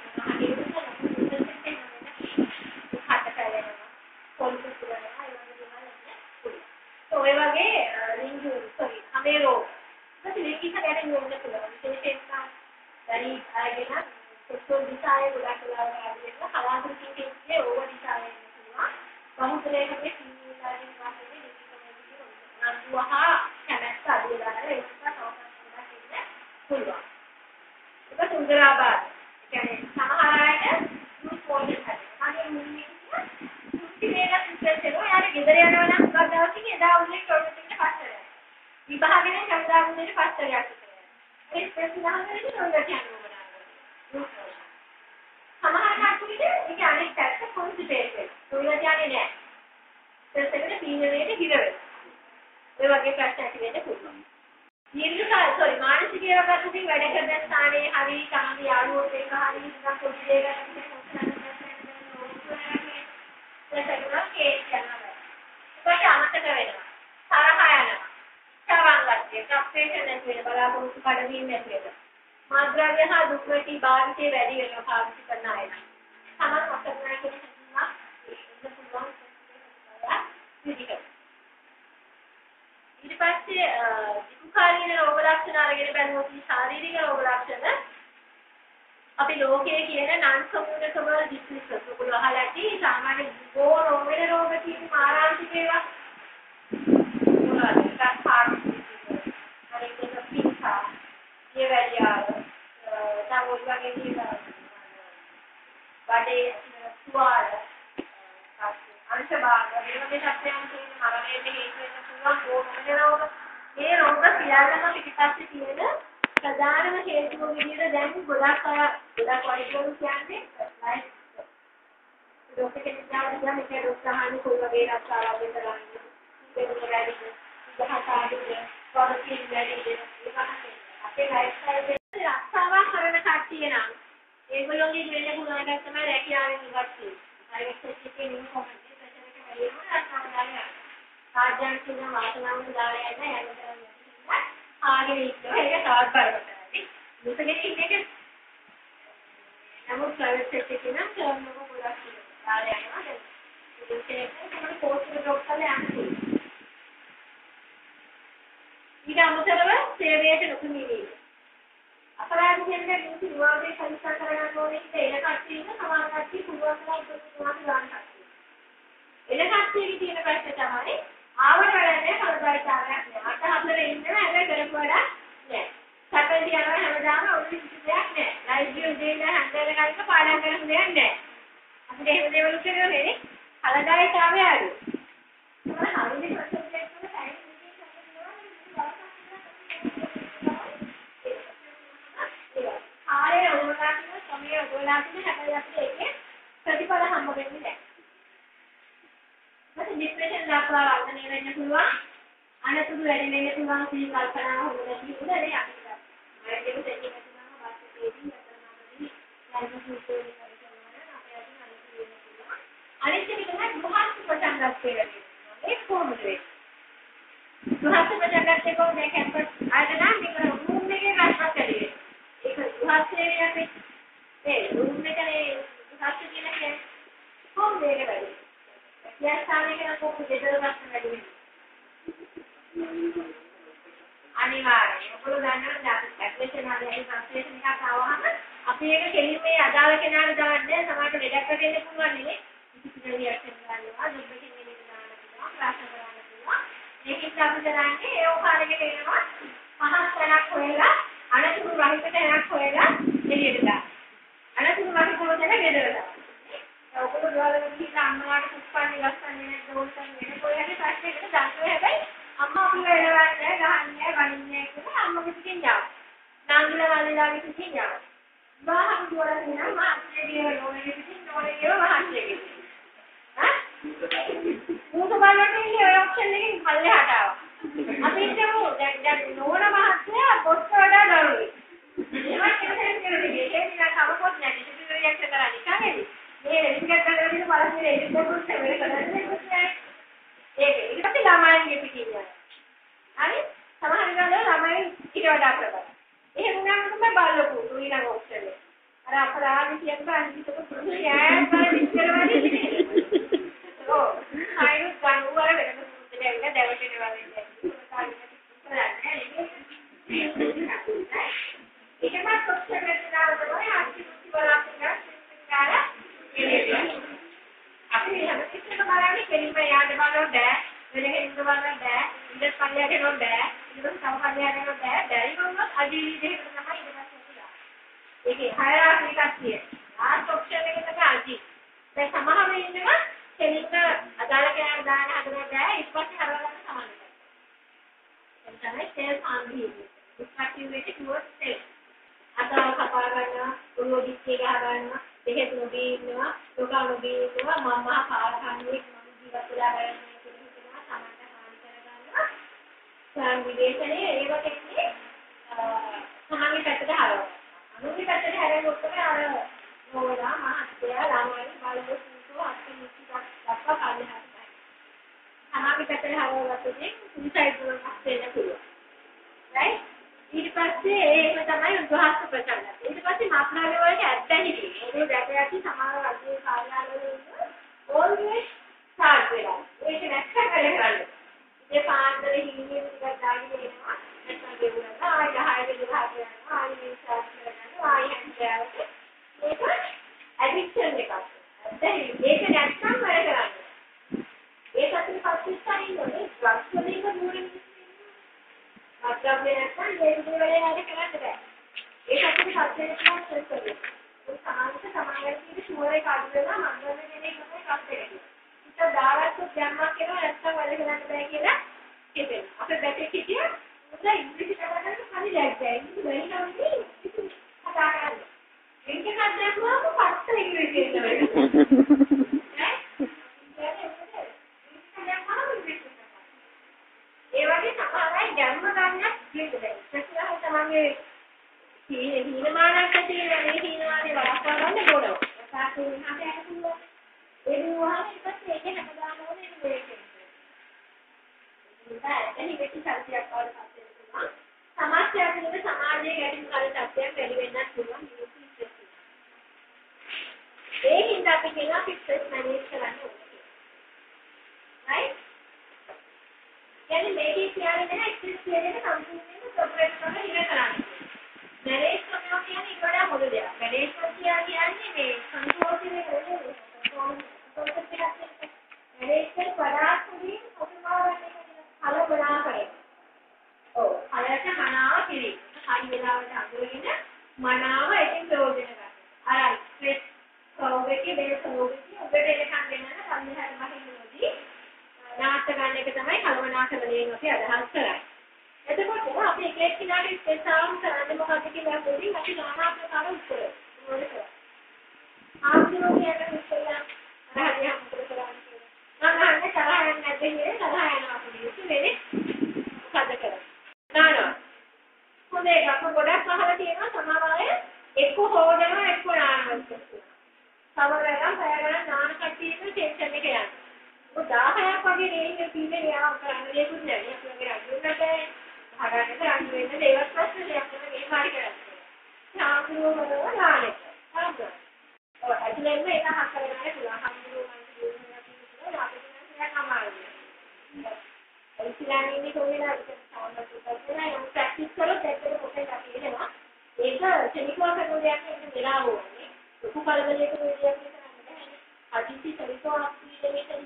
ඔය වගේ රින්ගු සෝරි අමේරෝ ඉතින් ලිංගික ගැටෙන්න ඕන පුළුවන් විශේෂයෙන්ම දැනි ආගෙන සොසෝ දිසායේ ගොඩක් වෙලාවට ආදිනවා කලාතුරකින් කියන්නේ ඕව දිසාවේ වෙනවා බහුතරයකදී සීනියලාරින් වාසයේ ලිංගික නන්දුවහා කැමැත්ත අදියලා ඒක තමයි පුළුවන් ඒක සුන්දරාබාද කියන්නේ සමහර අයට ගෲප් පොයින්ට් හදනවා මගේ මුන්නේ මේක සිස්ටර් යාර ගෙදර යනවා නම් උගක් දවසකින් එදා උදේ ටොයිලට් එකට පස්සට විභාගනේ කවදා උදේ පස්සට යන්න. ඒ ප්‍රතිදාහනේ ටොයිලට් යනවා. සමහර කට්ටියට ඒක අනෙක් පැත්ත කොන්සන්ට්‍රේට් වෙනවා. ටොයිලට් යන්නේ නැහැ. ඒකෙන් පීනරේට හිර වෙනවා. ඔය වගේ ප්‍රශ්න ඇති වෙන්න පුළුවන්. මානසික ඒවාකටදී වැඩ කරන ස්ථානයේ හරි තමයි යාළුවෝ එක්ක හරි නිකන් පොඩි දෙයකට ඒක අමතක වෙනවා. තරහ යනවා. තරංගත් ෆ්‍රස්ට්‍රේෂන් නැති වෙන බලාපොරොත්තු කඩවීම නැති වෙන. මාත්‍රාව්‍ය හා දුක්ඛටි භාවිතේ වැඩි වෙනවා පාවිච්චි කරන අය. තමන් අත්දැකීම් කියන එක පුළුවන් විදිහට. ඊට පස්සේ දුක්ඛාරීන රෝග ලක්ෂණ අරගෙන බලනකොට ශාරීරික රෝග ලක්ෂණ අපි ලෝකයේ කියන non communicable diseases ඔයගොල්ලෝ අහලා ඇති සාමාන්‍ය රෝග තියෙන මාරාන්තික ඒවා මොනවද හරියට පිටා ඒවැඩියාව නම් ඔය වගේ දේවල් බඩේ තුවාල අංශභාග වගේ සත්‍යයන් කියන මරණයට හේතු වෙන පුළුවන් රෝග මේ රෝග සියල්ලම පිටිපස්සේ තියෙන ප්‍රධානම හේතුව විදිහට දැන් ගොඩක් වෛද්‍යවරු කියන්නේ ડોක්ටර් කෙනෙක් ගාවට මේක ડોක්ටර් අහන්නේ කොයි වගේ රස්සාවක් කරන්නේ ඒක වැඩි ගහකාරී පොඩි වැඩි අපේ ලයිෆ් ස්ටයිල් එකේ රස්සාවක් කරන කට්ටිය නම් ඒගොල්ලෝගේ දෙන්නේ පුළුවන් එකක් තමයි රැකියාවෙන් ඉවත් වෙන්නේ. ප්‍රයිවට් සෙක්ටර් එකේ නියම කොම්පැනි ප්‍රෙෂර් එක වැඩි වෙනවා රස්සාව දාලා කාර්යයන් කියන වාසනාවම දාලා යන්න යන්න ආගේ ඉන්නවා ඒක තවත් බලපෑයි. මුසගෙන ඉන්නේ නමුත් ප්‍රයිවට් සෙක්ටර් එකේ නම් කර්මක ගොඩක් දාලා යනවා. ඒක තමයි පෝස්ට් එක ඩ්‍රොප් කරලා යන්නේ. ඊට අමතරව සේවයට නොකුණීවි. අපරාධ කියන්නේ නිසි විවාදේ පරිස්සම් කරගන්න ඕනේ ඉතින් එන කට්ටිය ඉන්න සමාන කට්ටිය පුළුවන් තරම් ප්‍රතිවාද ගන්න කට්ටිය. එන කට්ටියගේ තියෙන ප්‍රශ්නේ තමයි ආවට වැඩන්නේ කවදායිතාවයක් නෑ. අට හතර ඉන්නවා හැබැයි කරපු වැඩක් නෑ. සැපේ තියනවා හැමදාම ඔලි කිසි දෙයක් නෑ. ලයිව් වීඩියෝ දෙන්න හැන්දල් එකක පාඩම් කරන්න දෙයක් නෑ. අපිට එහෙම දේවල් කරනවා නේ. කවදායිතාවය අඩු. මොනවා හරිනේ ප්‍රොජෙක්ට් එක ටයිම් ආයේ ඔයගොල්ලන්ගේ සමය ඔයගොල්ලන්ගේ හැබැයි අපිට ඒකේ ප්‍රතිඵල හම්බ වෙන්නේ නැහැ. මට ડિප්‍රෙෂන් දාපුවා වර්ධනය වෙන්න පුළුවන්. අනතුරු වැඩි වෙන්න පුළුවන් සී කල්පනා හොඳ නැති වුණා නේ අපිට. මම දෙක දෙකක් තුනම වාස්තුවේදී අතරමඟදී ලයින් සූත්‍රය කරනවා අපේ අදින් අනතුරු වෙන්න පුළුවන්. අනිත් එක තමයි ගෘහස්ත ප්‍රචණ්ඩත්වය වැඩි වෙනවා. ඒක කොහොමද වෙන්නේ? ගෘහස්ත ප්‍රචණ්ඩත්වය කොහොමද කැම්පස් ආයතන මේක රූම් එකේ රැස්පත් කරේ. ඒක ගෘහස්තේ කියන්නේ ඒ රූම් එකේ ගෘහස්ත කියන්නේ කොහොමද ඒක වැඩි? යස්ථානයේ කොහොමද දෙදර ප්‍රශ්න වැඩි වෙන්නේ? අනිවාර්යයෙන් ඔයගොල්ලෝ දන්නවා ඇප්ලිකේෂන් ආදී ට්‍රාන්ස්ලේෂන් එකක් ආවම අපි ඒක කෙලින්ම මේ අදාළ කෙනාට දාන්නේ සමහරට වැඩක් කරන්න පුළුවන් නේ. කිසි රියැක්ෂන් ගන්නවා දෙබ්බකින් එළියට දාන්න පුළුවන් ප්‍රශ්න කරන්න පුළුවන්. මේකත් අපි කරන්නේ ඒ ඕකාරයකට එනවා මහත් තැනක් හොයලා අනතුරු රහිත තැනක් හොයලා එළියට දාන්න. අනතුරු රහිත හොයලා ගෙදර දාන්න. ඔයගොල්ලෝ ගාලෙ ගිහින් අම්මාට කුස්පන්නේ ගස්සන්නේ නැද්ද ඕල්සන් වෙන කොහේ ප්‍රශ්නයකට දාන්නේ හැබැයි අම්මා අපි වෙලවන්නේ ගහන්නේ වනින්නේ කියලා අම්මගේ පිටින් යනවා. නාංගිලා වලලාගේ පිටින් යනවා. බාහම දුවලා ඉන්නා මාත්‍රේ නෝනේ පිටින් නෝනේ කියව වහන්සේගේ. හා? මොකද බලන්නේ ඉන්නේ ඔය ඔප්ෂන් එකෙන් පල්ලෙහාට ආවා. අපි හිතමු දැන් නෝන මහත්තයා පොස්ට වඩා දරුවෝ. ඒවත් කෙනෙක් කියන්නේ ඒක නිකන් කවකොත් නැති. ඉතින් රියැක්ට් කරන්නේ කාගෙද? මේ රියැක්ට් කරලා ඉන්න බලන්නේ ඒක පොස්ට වෙල කරලා ලොකු ඊළඟ ඔප්ෂන් එක. අර අපරාධ කියන බාහිර කොට පුරුදු යෑම වල විස්තරවලදී ඉන්නේ. ඔව්. ආයෙත් ගන්න වල වෙනම සුදුද ඇවිල්ලා දැවටෙනවා වෙන්නේ. ඒකමත් ඔප්ෂන් එක දාලා තමයි ආර්ථික බලාපොරොත්තු ගන්නවා. අපි හැමතිස්සෙම බලන්නේ කෙලින්ම යන්න බලන්න බෑ. වෙන කෙනෙක් බලන්න බෑ. ඉඳ පල්ලයට යන්න බෑ. ඉඳ තව පල්ලයට යන්න බෑ. බැරි වුණොත් අජීවී දෙයක් තමයි ඉඳ ගන්නවා. ඒකේ හයරාකි එකක් තියෙනවා. ආත් ඔප්ෂන් එක තමයි අජී. දැන් සමහරව ඉන්නවා කෙලින්ම අදාළ කෙනාට දාන්න හදන්න බෑ. ඊට පස්සේ හරවගන්න සමානයි. එතන තමයි සෙල්ෆ් ආන්බිහිවියර්. ඉස්පැක්ටිව් එක නුවස් සෙල්ෆ්. අදාළ කපා ගන්නවා, උරෝදික් එක ගන්නවා. දෙහෙත් නොදී ඉන්නවා, ලෝකානුදී ඉන්නවා, මම මහා පාරකන්නේ මම ජීවත් වෙලා ගන්නේ කියලා හිතනවා, සමන්ත හානි කරගන්නවා. ස්වයං විදේශනේ ඒව කියන්නේ සමන්ගේ පැත්තට හරවනවා. අනුන්ගේ පැත්තට හැරෙන්නොත් තමයි අර නෝනා මහත්තයා ළමයි බලු සුසු අත්ති නිච්චක් දක්වා කාලේ හරියි. සමන්ගේ පැත්තට හරවගත්තොත් සුයිසයිඩ් වලට වෙන්න පුළුවන්. right? ඊට පස්සේ ඒක තමයි උද්ඝාටන ප්‍රචාරය. ඊට පස්සේ මාප්‍රාල වලට ඇත්තහිලි. ඒ දැකයන්ති සමාන රජයේ කාර්යාලවල always start වෙලා. ඒක නැක්ක වැඩ කරන්නේ. ඒ පාන්දර හිමින් ටිකක් දාගෙන එනවා. නැත්නම් ගෙවුණා. ආයෙ 10 විදිහට යනවා. ආයෙ රීචාර්ජ් කරගන්නවා. ආයෙ හැන්ඩ් ඒක ඇඩික්ෂන් එකක්. ඇත්තහිලි. ඒක නැත්නම් වැඩ කරන්නේ. ඒක අතේ පස්සේ ඉන්නේ ඩ්‍රග්ස් වලින් දුරින් අත්දැකීම් නැත්නම් මේ විදිහේ වැඩ කරන්න බෑ. ඒක අපිට හත්වෙනි ක්ලාස් කරේ. ඒ සමාජයේ ෂුවර් එක අඩු වෙනවා මම කියන්නේ තමයි කප්පේ. ඒක දාරක්ක දැම්මා කියලා නැත්නම් වැඩ කරන්න බෑ කියලා හිතෙනවා. අපේ බැටේ කිටිය උදේ ඉංග්‍රීසි කතාවකට හරි ලැජ්ජයි. ඒක වෙනවනේ කතා කරන්නේ. ඒක හදන්නම පස්ස ඉංග්‍රීසි කියනවා. ඒ වගේ සමහරයි ජන්ම ගන්නත් පිළිදෙයි. ප්‍රශ්නහ තමයි හීනමානක් තියෙන මේ හීනමානේ වළක්වා ගන්න ඕන. සාතු විනාශයක් පුළුවන්. ඒ වුණාම ඊපස්සේ ඒක හැමදාම ඕනේ මේක. ඉතින් ඒක සංසියක් වල පස්සේ සමාජයක් නෙවෙයි සමාජයේ ගැටුම් කාල තත්ත්වයක් වැඩි වෙන්නත් පුළුවන්. ඒ හින්දා අපි කියනවා පිටස් මැනේජ් කරන්න ඕනේ. right? यानी मेरी प्यारे ने एक्सेस किए ने कंपनी में ऑपरेट करना इधर कराने मैनेज करने के लिए बड़ा हो गया मैनेज किया කියන්නේ මේ සංකෝචනේ කරන්නේ කොන්සෙප්ට් එකක් मैनेज कर बड़ा खुली ඔතමාවන්නේ හල බලා කරේ ඔව් හලට මනාව පිළි හරි වෙලාවට අඳුරගෙන මනාව එකෙන් ප්‍රයෝජන ගන්න අර ස්ට්‍රෙස් කර්ව් එකේ බේස් කර්ව් එකේ ඔබට එලකන් දෙන්න පල්ලෙහාට මහින්නෝදී නාට ගන්න එක තමයි කලවනාකරණයෙන් අපි අදහස් කරන්නේ. එතකොට අපි එක එක්කිනාට ස්පෙෂාම් කරන්නේ මොකක්ද කියලා පොඩි අපි নানা ආකාර උත්තර මොකද? ආන්දරෝ කියන විශ්ලේෂණ රහදිය හම්බුර කරන්නේ. මම අහන්නේ තරහින් නැද්ද කියලා තරහ යනවා පොඩි වෙන්නේ. මොකද කරන්නේ? නානවා. හොඳ එකක් ගොඩක් අහලා තියෙනවා සමාවය එක්ක හොදනවා එක්ක නානවා. සමහරවිට පැය ගණන් නාන කට්ටියක ටෙන්ෂන් එක යනවා. 10ක් වගේ රේන්ජ් කීනේ යා කරන්න දෙයක් නෑ. අපේ රජුන්ට හදාගන්න රන් වෙන්න දේවත් ප්‍රශ්නයක් නෑ මේ මාරි කරන්නේ. සාමුරෝ වල නාලේ. හරිද? ඔය ඇතුළෙන්ම ඒක හක් කරගන්න පුළුවන්. සාමුරෝ වල කියනවා අපිට අමාරුයි. ඒ ඉස්ලාමයේ ඉන්නේ කොහේලා සාමුරෝ කරලා යම් ප්‍රැක්ටිස් කරලා දෙකට පොතේ අපි එනවා. ඒක කෙනිකෝ කරන දෙයක් නෙවෙයි වෙලා ඕනේ. ලොකු කලබලයක දෙයක් නෙවෙයි. අදිසි සරිතෝ අපි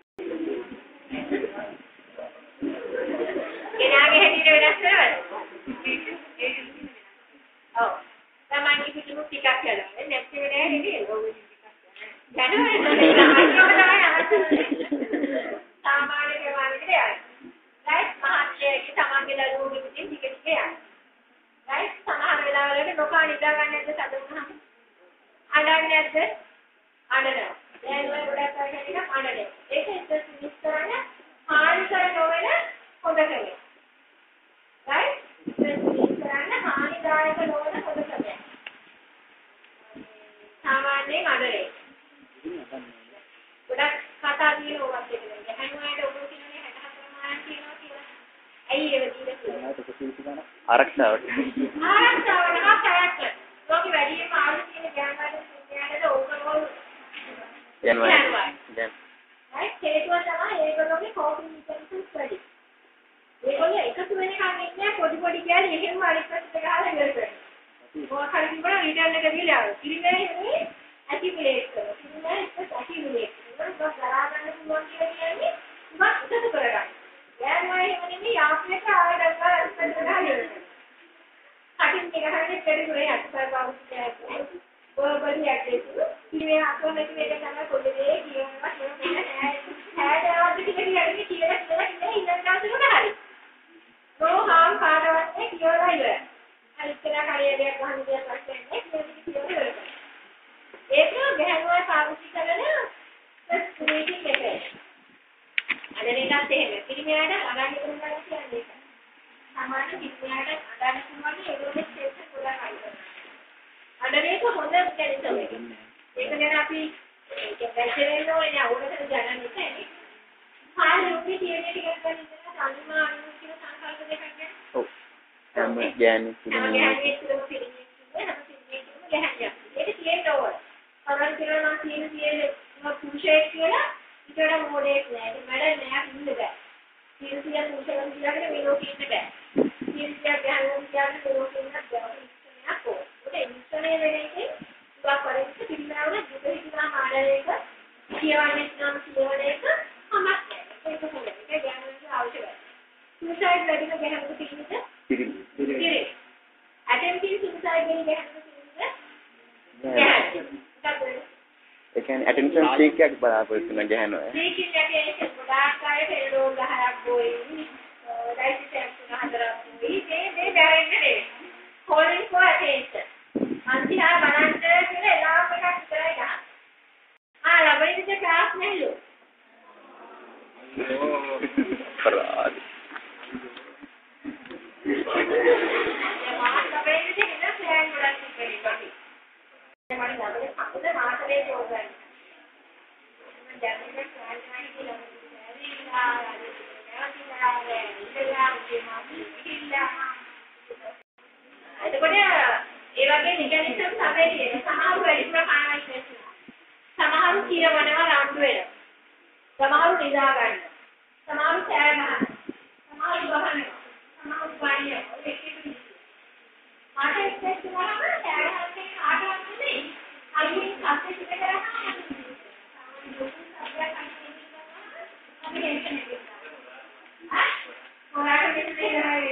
කෙනාගේ හැටියට වෙනස් කරවල. ඔව්. තමන්ගේ පිටු ටිකක් කරනවා. නැත්නම් නෑ නේද? ඔව් ටිකක්. සාමාන්‍ය ප්‍රමාණයකට යනවා. රයිට් මහත්යගේ තමන්ගේ දරුවෝගේ පිටින් ටික ටික යනවා. රයිට් සමහර වෙලාවලට නොකා නිදා ගන්න නැද්ද සතුටුනහම? අඬන්නේ නැද්ද? අඬනවා. දැන් ඔය ගොඩක් අය කියන අඬන්නේ. ඒක ඉස්සෙල්ලා මිස් කරන්නේ හානිකර නොවන හොඳ කරේ. right? මිස් කරන්නේ හානිදායක නොවන හොඳ කරේ. සාමාන්‍යයෙන් අඬන්නේ. ගොඩක් කතා දිනනවා වගේ. හැමෝටම ඔබ කියන්නේ 64 මායන් කියනවා කියලා. ඇයි ඒක දීලා ආරක්ෂාවට. ආරක්ෂාවට හතරක් right හේතුව තමයි ඒගොල්ලෝගේ coping mechanisms වැඩි. ඒගොල්ලෝ එකතු වෙනකන් ඉන්නේ පොඩි පොඩි කැලේ එහෙම අනිත් පැත්තට ගහලා ඉවර කරනවා. මොකක් හරි තිබුණා රිටර්න් එක දීලා ආවා. පිළිමේ ඇකියුලේට් කරනවා. පිළිමේ ඇකියුලේට් කරනවා. ඒක දරා ගන්න පුළුවන් කියලා කියන්නේ උඹ එකතු කරගන්න. යනවා එහෙම නෙමෙයි යාප්ලේට ආව දැක්කා ඉස්සරහට ගහලා ඉවර කරනවා. කටින් එක හරියට පෙරදුරේ අත්පය බවුස් බොබලි ඇටේ පිළිමේ අතෝනේ මේක තමයි පොඩේ කියනවා කියනවා හැඩාවත් ටික ටික කියලා ඉඳන් ගන්නකොට හරි. රෝහාම් කාටවත් කියලා ඉවරයි. අනිත් කෙනා කණියදයක් ගහන දෙයක් නැත්නම් කියලා ඉවරයි. ඒක ගැහුවා පාවිච්චි කරන ස්ක්‍රීනින් එක. අදනේකත් එහෙම. පිළිමයට අගන්න පුළුවන් කියන්නේ ඒක. සාමාන්‍ය පිළිමයට අගන්න පුළුවන් ඒගොල්ලෝ ස්ටේෂන් ගොඩක් අයිති. අදනේක හොඳ කැලිසම් එක. ඒක ගැන අපි ඒක වැටෙන්න ඕනේ අවුලකට ගන්න නැහැ. පාළුවේ තියෙන ටිකක් ගන්න ඉඳලා සම්මා අනුව කියන සංකල්ප දෙකක් ගැන. ඔව්. තමයි ගෑනි පිළිමේ. ඒක තියෙන්න ඕන. අරන් කියලා නම් තියෙන පුරුෂයෙක් කියලා ඊට මොඩේක් නෑ. ඒක වැඩ නෑ ඉන්න බෑ. තියෙන පුරුෂයන් කියලාගෙන මේ ලෝකෙ ඉන්න බෑ. තියෙන ගෑනුන් කියලාගෙන මේ ලෝකෙ ඉන්න බෑ. ඒක ඉස්සනේ වෙන්නේ සුවා පරිච්ඡ පිළිමවල දුකිනා මාඩලයක කියවන්නේ නම් කියවන එක අමත් නෑ. ඒක තමයි. ඒක ගෑනුන්ගේ අවශ්‍යයි. සුසයිඩ් වැඩිම ගෑනුන්ට පිළිමිද? පිළිමිද. ඇටෙම්පින් සුසයිඩ් වෙන ගෑනුන්ට පිළිමිද? ඒ කියන්නේ ඇටෙන්ෂන් සීක් එකක් බලාපොරොත්තු වෙන ගහනවා. සීක් එකේ ගොඩාක් අය පෙරෝ ගහක් ගොයි. ලයිසෙන්ස් හතරක් ගොයි. මේ බැරෙන්නේ. calling for attention. අන්තිහා බලන්න කියලා එලාම් එකක් විතරයි ගහන්නේ. ලබයිද ක්ලාස් නැල්ලු. කරාද. ලබයිද ඉන්න ප්ලෑන් ගොඩක් තිබෙනවා. මම ලබේ අපිට මාතලේ යෝගයි. මම දැනෙන්නේ ප්ලෑන් නැහැ කියලා. එතකොට ඒ වගේ මෙකැනිසම් තමයි තියෙන්නේ. සමහරු වැඩි ප්‍රමාණයක් ඉන්නවා. සමහරු කියවනවා රණ්ඩු වෙනවා. සමහරු නිදා ගන්නවා. සමහරු කෑ ගන්නවා. සමහරු ගහනවා. සමහරු බයිනවා. මට එක්සෙස් කරනවා කෑ ගහන්නේ කාටවත් නෙමෙයි. අයින් අස්සේ පිට කරනවා. අපි ටෙන්ෂන් එකක් ගන්නවා. මොනවාට මෙතන ඉඳලා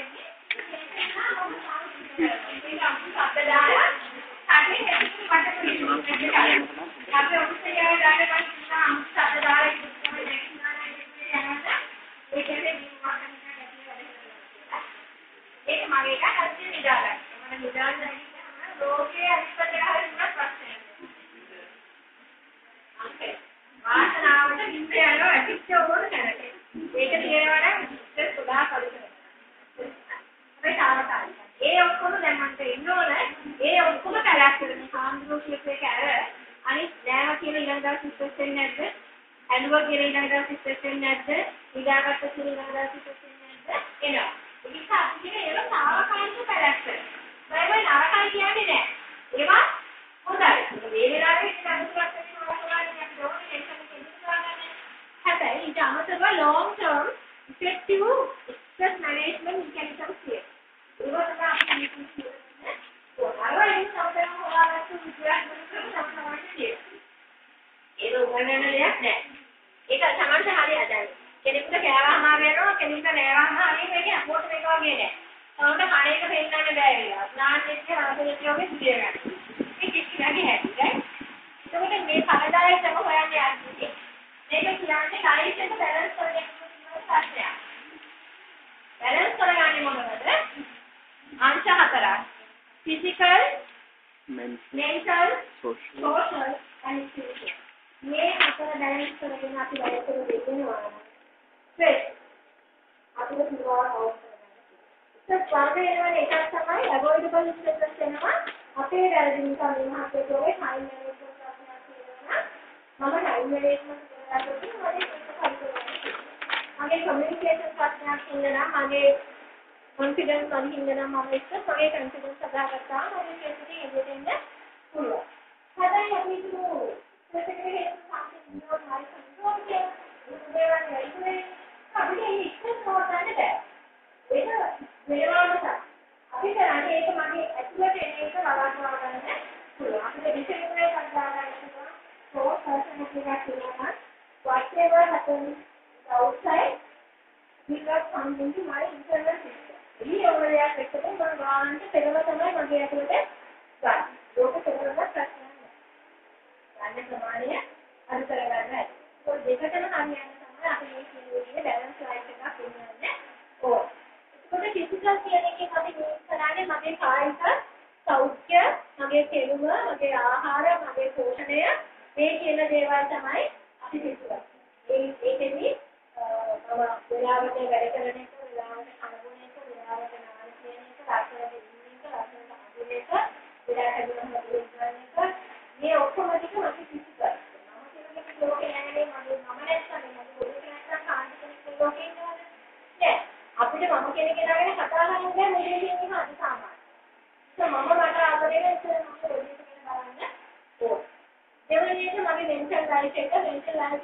ඒ ඔක්කොම දැන් මන්ට ඉන්න ඕනේ. ඒ ඔක්කොම කලක් කරන සාන්ද්‍රෝෂික එක අනිත් නෑම කියන ඊළඟ සිස්ටම් වෙන්නේ නැද්ද? ඇනුවර් කියන ඊළඟ සිස්ටම් වෙන්නේ නැද්ද? ඊගාකට කියන ඊළඟ සිස්ටම් වෙන්නේ නැද්ද? එනවා. ඒක අපි කියන ඒවා තාවකාලික කලක් කරන. බයිබල් නරකයි කියන්නේ නෑ. ඒවා හොඳයි. මේ වෙලාවේ ඉතින් අනුකූලක් වෙනවා කියලා අපි ඕනේ ටෙන්ෂන් එක ඉස්සරහට. හැබැයි ඊට අමතරව long term effective stress management mechanisms තියෙනවා. ඒක තමයි අපි කියන්නේ. අරවලින් සම්පූර්ණ හොයාගත්තු විද්‍යාත්මක ක්‍රම තමයි තියෙන්නේ. ඒක උගන්වන්න දෙයක් නෑ. ඒක සමහරට හරි හදන්න. කෙනෙකුට කෑවහම වෙනවා කෙනෙකුට නෑවහම හරි මේක අපෝට් එක වගේ නෑ. තවන්න කණේක පෙන්නන්න බෑ වෙනවා. නාන්නෙත් හරහට යෝගේ සිදිය ගන්න. මේ කිසිලගේ හැටි right? ඒකට මේ කලදායකම හොයන්න යන්නේ. මේක කියන්නේ ලයිෆ් එක බැලන්ස් කරගෙන ඉන්න ප්‍රශ්නයක්. බැලන්ස් කරගන්නේ මොනවද? अंश हතරක් physical mental social and spiritual මේ හතර බැලන්ස් කරගෙන අපි වැඩ කර දෙන්නවා stress අපිට පුළුවන් අවශ්‍ය කරගන්න ඒක වර්ග වෙනවනේ එකක් තමයි avoidable stress වෙනවා අපේ වැරදි නිසා මේ මහත්කමේ time management ප්‍රශ්නයක් තියෙනවා මම time management කරලා මගේ communication ප්‍රශ්නයක් තියෙනවා මගේ confidence on hinna mama ikka mage confidence hadagattaa mage kesari edeන්න පුළුවන්. හැබැයි අපි හිතමු ප්‍රතික්‍රියා something හරි කන්ට්‍රෝල් කියන දේවල් නෙවෙයි අපිට මේ ඉස්සෙල් නෝටන්න බෑ. ඒක වෙනවම අපි කරන්නේ ඒක මගේ ඇතුළට එන එක වළක්වා ගන්න පුළුවන්. අපිට ඩිසිප්ලින් එකක් දාගන්න පුළුවන්. So personal එකක් කියනවා whatever happens outside we got something to my internal system. මේ ඔවරයක් එක්කම මම ගානට පෙරව තමයි මගේ ඇතුළට ගන්න. ලෝක පෙරවල ප්‍රශ්න නැහැ. ගන්න ප්‍රමාණය අඩු කරගන්න ඇති. ඒක දෙකටම හරියන්න තමයි අපි මේ කියන්නේ බැලන්ස් ලයිෆ් එකක් වෙන්නේ. ඕ. ඒකට ෆිසිකල් කියන එකෙන් අපි මේ කරන්නේ මගේ කායික සෞඛ්‍ය, මගේ කෙලුම, මගේ ආහාර, මගේ පෝෂණය මේ කියන දේවල් තමයි අපි හිතුවා. ඒකෙදි මම වෙලාවට වැඩ කරන එක, වෙලාවට කනගුණ එක, වෙලාවට නාන කියන එක, රාත්‍රියේ ඉන්න එක, රාත්‍රියේ අඳුර එක, වෙලාවට හදුනම හදුන එක මේ ඔක්කොම ටික අපි හිතුවා. මම කියන්නේ ලෝකේ නැන්නේ මම නැත්තම් මම පොඩි නැත්තම් කාන්ති කෙනෙක් ලෝකේ ඉන්නවද? නෑ. අපිට මම කෙනෙක් ගෙනාගෙන කතා කරන්න බෑ මේ කියන්නේ අද සාමාන්‍ය. මම මට ආදරේ ඉස්සර මම පොඩි කෙනෙක් බලන්න ඕන. ඒ වගේම මගේ මෙන්ටල් ලයිෆ් එක එකෙන්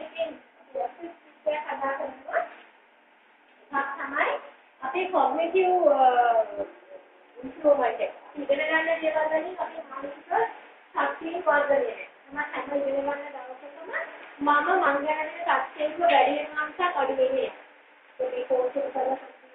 ඒක හදා කරනවා. තමයි අපේ කොග්නිටිව් ඉම්ප්‍රූව්මන්ට් එක. ඉගෙන ගන්න දේවල් වලින් අපේ මානසික ශක්තිය වර්ධනය වෙනවා. මම හැම ඉගෙන ගන්න දවසකම මම ගැන ශක්තියක වැඩි වෙනවා මිසක් අඩු වෙන්නේ නැහැ. ඒ කෝර්ස් එක කරලා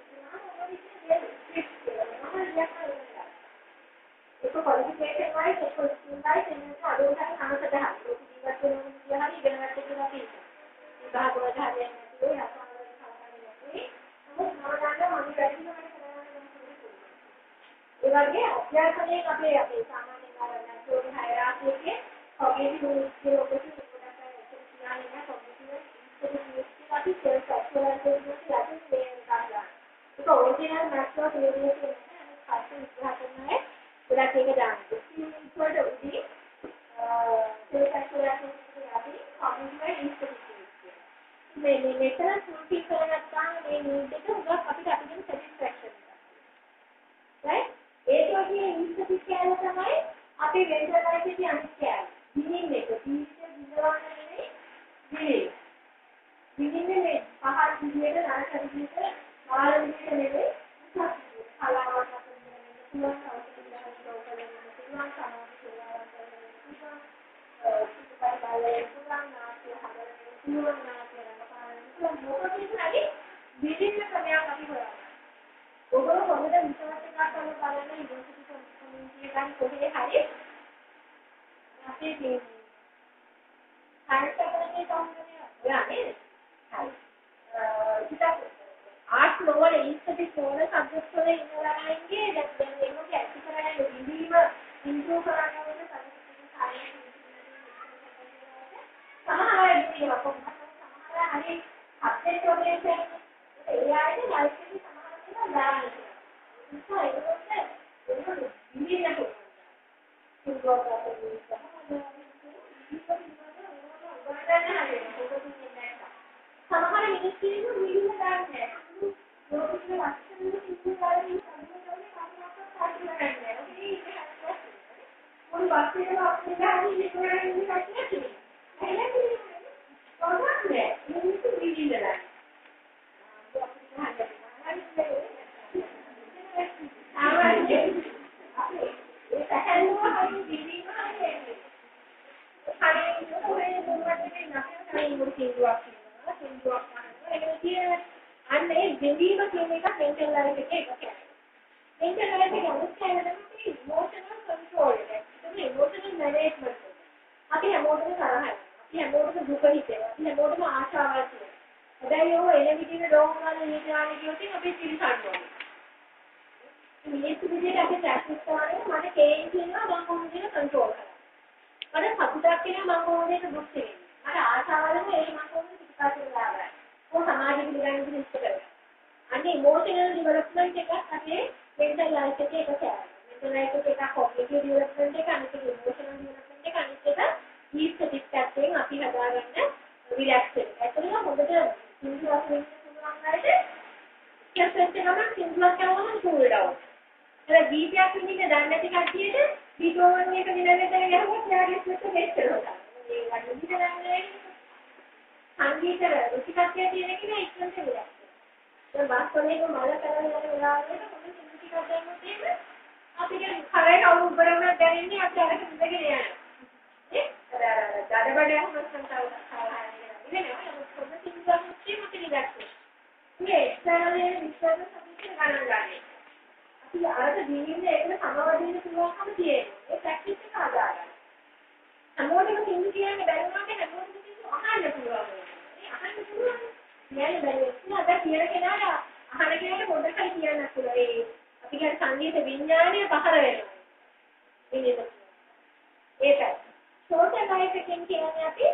ඒක ක්වොලිෆිකේෂන් වයිස් ඒක ස්කිල් වයිස් එන්නත් අඩුවකට අනකට හරි. ඒක ජීවත් වෙන විදිහ හරි ඉගෙන ගන්න කියලා තියෙනවා. ඒ භාගවත හරියන්නේ නැතුව යසාවල සාකච්ඡා නැතුව නමුත් මම දන්නවා මම වැඩි වෙනවට කරගන්න ඒ වගේ අභ්‍යාසයෙන් අපේ සාමාන්‍ය නැට්වර්ක් හයරාකි එකේ කොග්නිටිව් ස්කිල් ඔබට පොඩක් කියන්නේ කොග්නිටිව් ස්කිල් අපි සෙල්ෆ් ඇක්චුවලයිසේෂන් එක යටින් මේ කරලා. ඒක ඔරිජිනල් නැට්වර්ක් රියලිටි එක පස්සේ ඉස්සරහ කරනවා. ගොඩක් ඒක දාන්න. ඉස්සරහට උදී සෙල්ෆ් ඇක්චුවලයිසේෂන් යටි කොග්නිටිව් ඉන්ස්ටිටියුට්. මේ මෙතන සුන්ටි කරගත්තාම මේ නීඩ් එක උගක් අපිට අපිට සැටිස්ෆැක්ෂන් එක. right? ඒක වගේ ඉන්ස්ටිටියුට් කියලා තමයි අපේ මෙන්ටල් ලයිෆ් එකේ අනිත් කෑම. දිනින් එක ජීවිතේ දිනවන්න නෙමෙයි දිනේ. දිනින්නේ මේ පහත් විදියට නරක විදියට මාළ විදියට නෙමෙයි කලාවක් අපිට පුළුවන් art novel institute novel subject वල ඉන්න ළමයින්ගේ දැන් මේක ඇක්ටිව් කරගෙන විඳීම ඉම්ප්‍රූව් කරගන්න ඕනේ සමහර විදිහට කොහොමද සමහර හරි සබ්ජෙක්ට් වලින් කියන්නේ ඒ ආයේ ලයිෆ් එකේ සමහර දේවල් දාන්න. ඒක විඳින්නට සමහර මිනිස්සු විඳින්න දාන්නේ ලෝකෙක ලක්ෂණ කිසිම කාරණේ සම්පූර්ණයෙන් අපිට කරන්නේ නැහැ. මොන වාක්‍යයක් අපිට හරි ඉස්සරහින් ඉන්න කට්ටිය එහෙනම් කොහොමද මිනිස්සු විඳින්න දාන්නේ. අන්න ඒ දෙවීම කියන එක මෙන්ටල් ලයිෆ් එකේ එකක්. මෙන්ටල් ලයිෆ් එකේ අනුස්කෑන තමයි ඉමෝෂනල් කන්ට්‍රෝල් එක. ඒක ඉමෝෂනල් මැනේජ්මන්ට් එක. අපි හැමෝටම තරහ යනවා. අපි හැමෝටම දුක හිතෙනවා. අපි හැමෝටම ආශාවල් තියෙනවා. හැබැයි ඔය එන විදිහට ඩෝන් වල නීතිවාදී කියොත් අපි පිළිසන්නවා. මේ විදිහට අපි ප්‍රැක්ටිස් කරනවා මට කේන් කියනවා මම කොහොමද ඒක කන්ට්‍රෝල් කරන්නේ. මට සතුටක් කියනවා මම කොහොමද ඒක දුක් වෙන්නේ. මට ආශාවලම ඒ මම කොහොමද පිටපස්සට දාගන්නේ. සමාජ පිළිගන්න ඉස්ස කරනවා. අන්න ඉමෝෂනල් ඩෙවලොප්මන්ට් එකක් අපේ මෙන්ටල් ලයිෆ් එකේ එක කෑම. මෙන්ටල් ලයිෆ් එකේ එක කොග්නිටිව් ඩෙවලොප්මන්ට් එක අනිත් එක ඉමෝෂනල් ඩෙවලොප්මන්ට් එක අනිත් එක ඊස්තටික් පැත්තෙන් අපි හදාගන්න රිලැක්ස් එක. ඒකෙන් හොඳට සිංහලස් වෙන්න පුළුවන් අයට ස්ට්‍රෙස් එක නම් සිංහලස් කරනම කූල් ඩවුන්. ඒක ගීතයක් විදිහට දන්නේ නැති කට්ටියට බීටෝවන් එක විනාඩියක් ගහුවොත් යාගේ ස්ට්‍රෙස් එක හෙච්චරනවා. මේ වගේ විදිහට සංගීත රුචිකත්වයේ තියෙන කෙනා ඉක්මනට විරක්. දැන් වාස්තවයෙන්ම මල කරගෙන යන වෙලාවකට මොකද රුචිකත්වයක් තියෙන්නේ? අපිට කරේ කවුරු උඹරම දැනෙන්නේ අපි අරක ඉඳගෙන යනවා. නේ? අර දඩබඩ හොස්සන්තාව සාහාරය ඉන්නේ නේද? පොඩ්ඩක් සිංහලෙන් කියමු පිළිගන්න. මේ එක්ස්ටර්නල් විශ්වාස සම්පූර්ණ ගණන් ගන්න. අපි අරක දිනින්නේ ඒකේ සමවදින පුළුවන්කම තියෙනවා. ඒ ප්‍රැක්ටිස් එක ආදාරයි. හැමෝටම හින්දු කියන්නේ බැලුවාට හැමෝටම හින්දු අහන්න පුළුවන්. ඒ අහන්න පුළුවන්. කියන්නේ බැලුවා. අද කියන කෙනාට අහන කෙනාට පොඩ්ඩක් හරි කියන්න පුළුවන්. ඒ අපි කියන සංගීත විඥානය පහර වෙනවා. ඉන්නේ. ඒකයි. සෝෂල් ලයිෆ් එකෙන් කියන්නේ අපි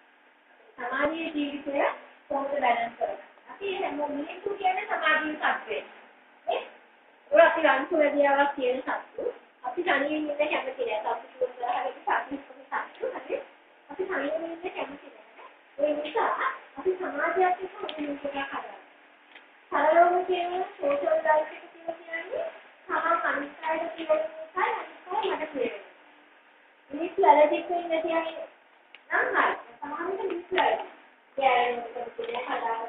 සමාජීය ජීවිතය කොහොමද බැලන්ස් කරන්නේ? අපි හැමෝම මිනිස්සු කියන්නේ සමාජීය සත්ත්වය. ඔය අපි රන්සුවැදියාවක් කියන සත්තු. අපි තනියෙන් ඉන්න කැමති නෑ. අපි සුවඳහරක සාධිස්කම සත්තු. හරි. අපි තනියෙන් ඉන්න කැමති නෑ. ඒ නිසා අපි සමාජයක් එක්ක මොකක්ද කරන්නේ? සරලවම කියන සෝෂල් ලයිෆ් එක කියන්නේ තමන් අනිත්‍යයට කියන එකයි අනිත්‍යය මට කියනවා. මිනිස්සු ඇලර්ජික් වෙන්නේ නැති අය නම් හරි. සමහරවිට මිනිස්සු ඇලර්ජික්. ඒ කියන්නේ හදාගන්න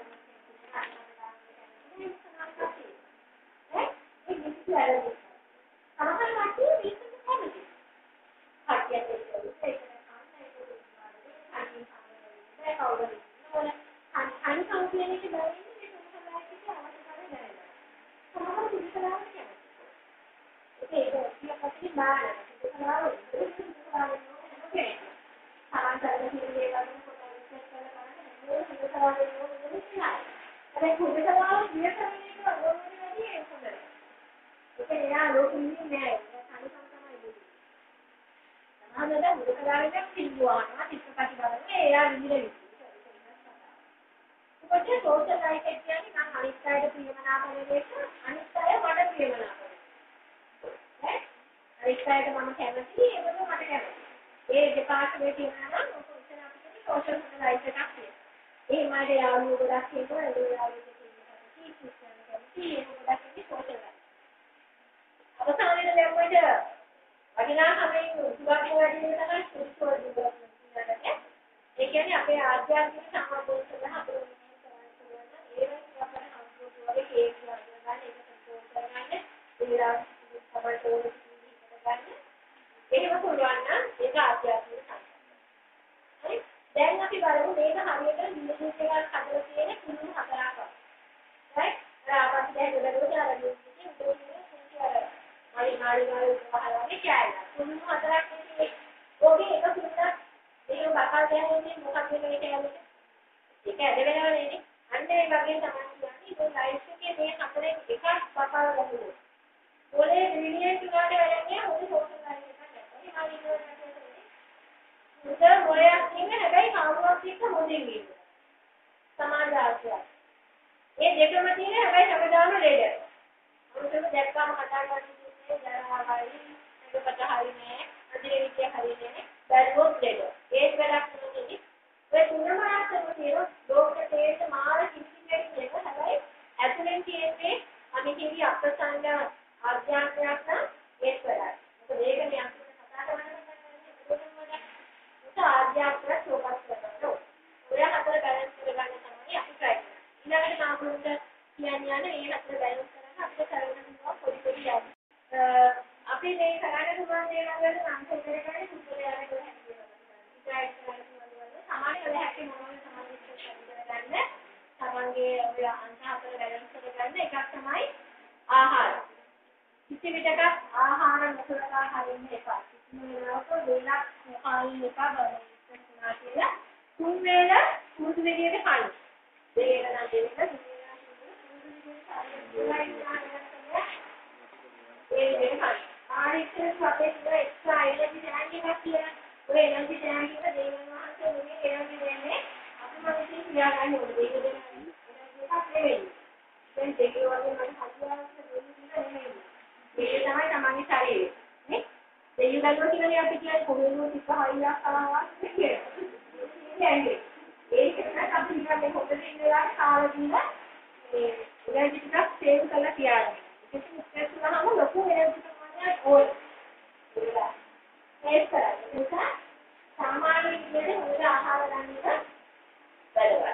सामान्य विद्यालय आहार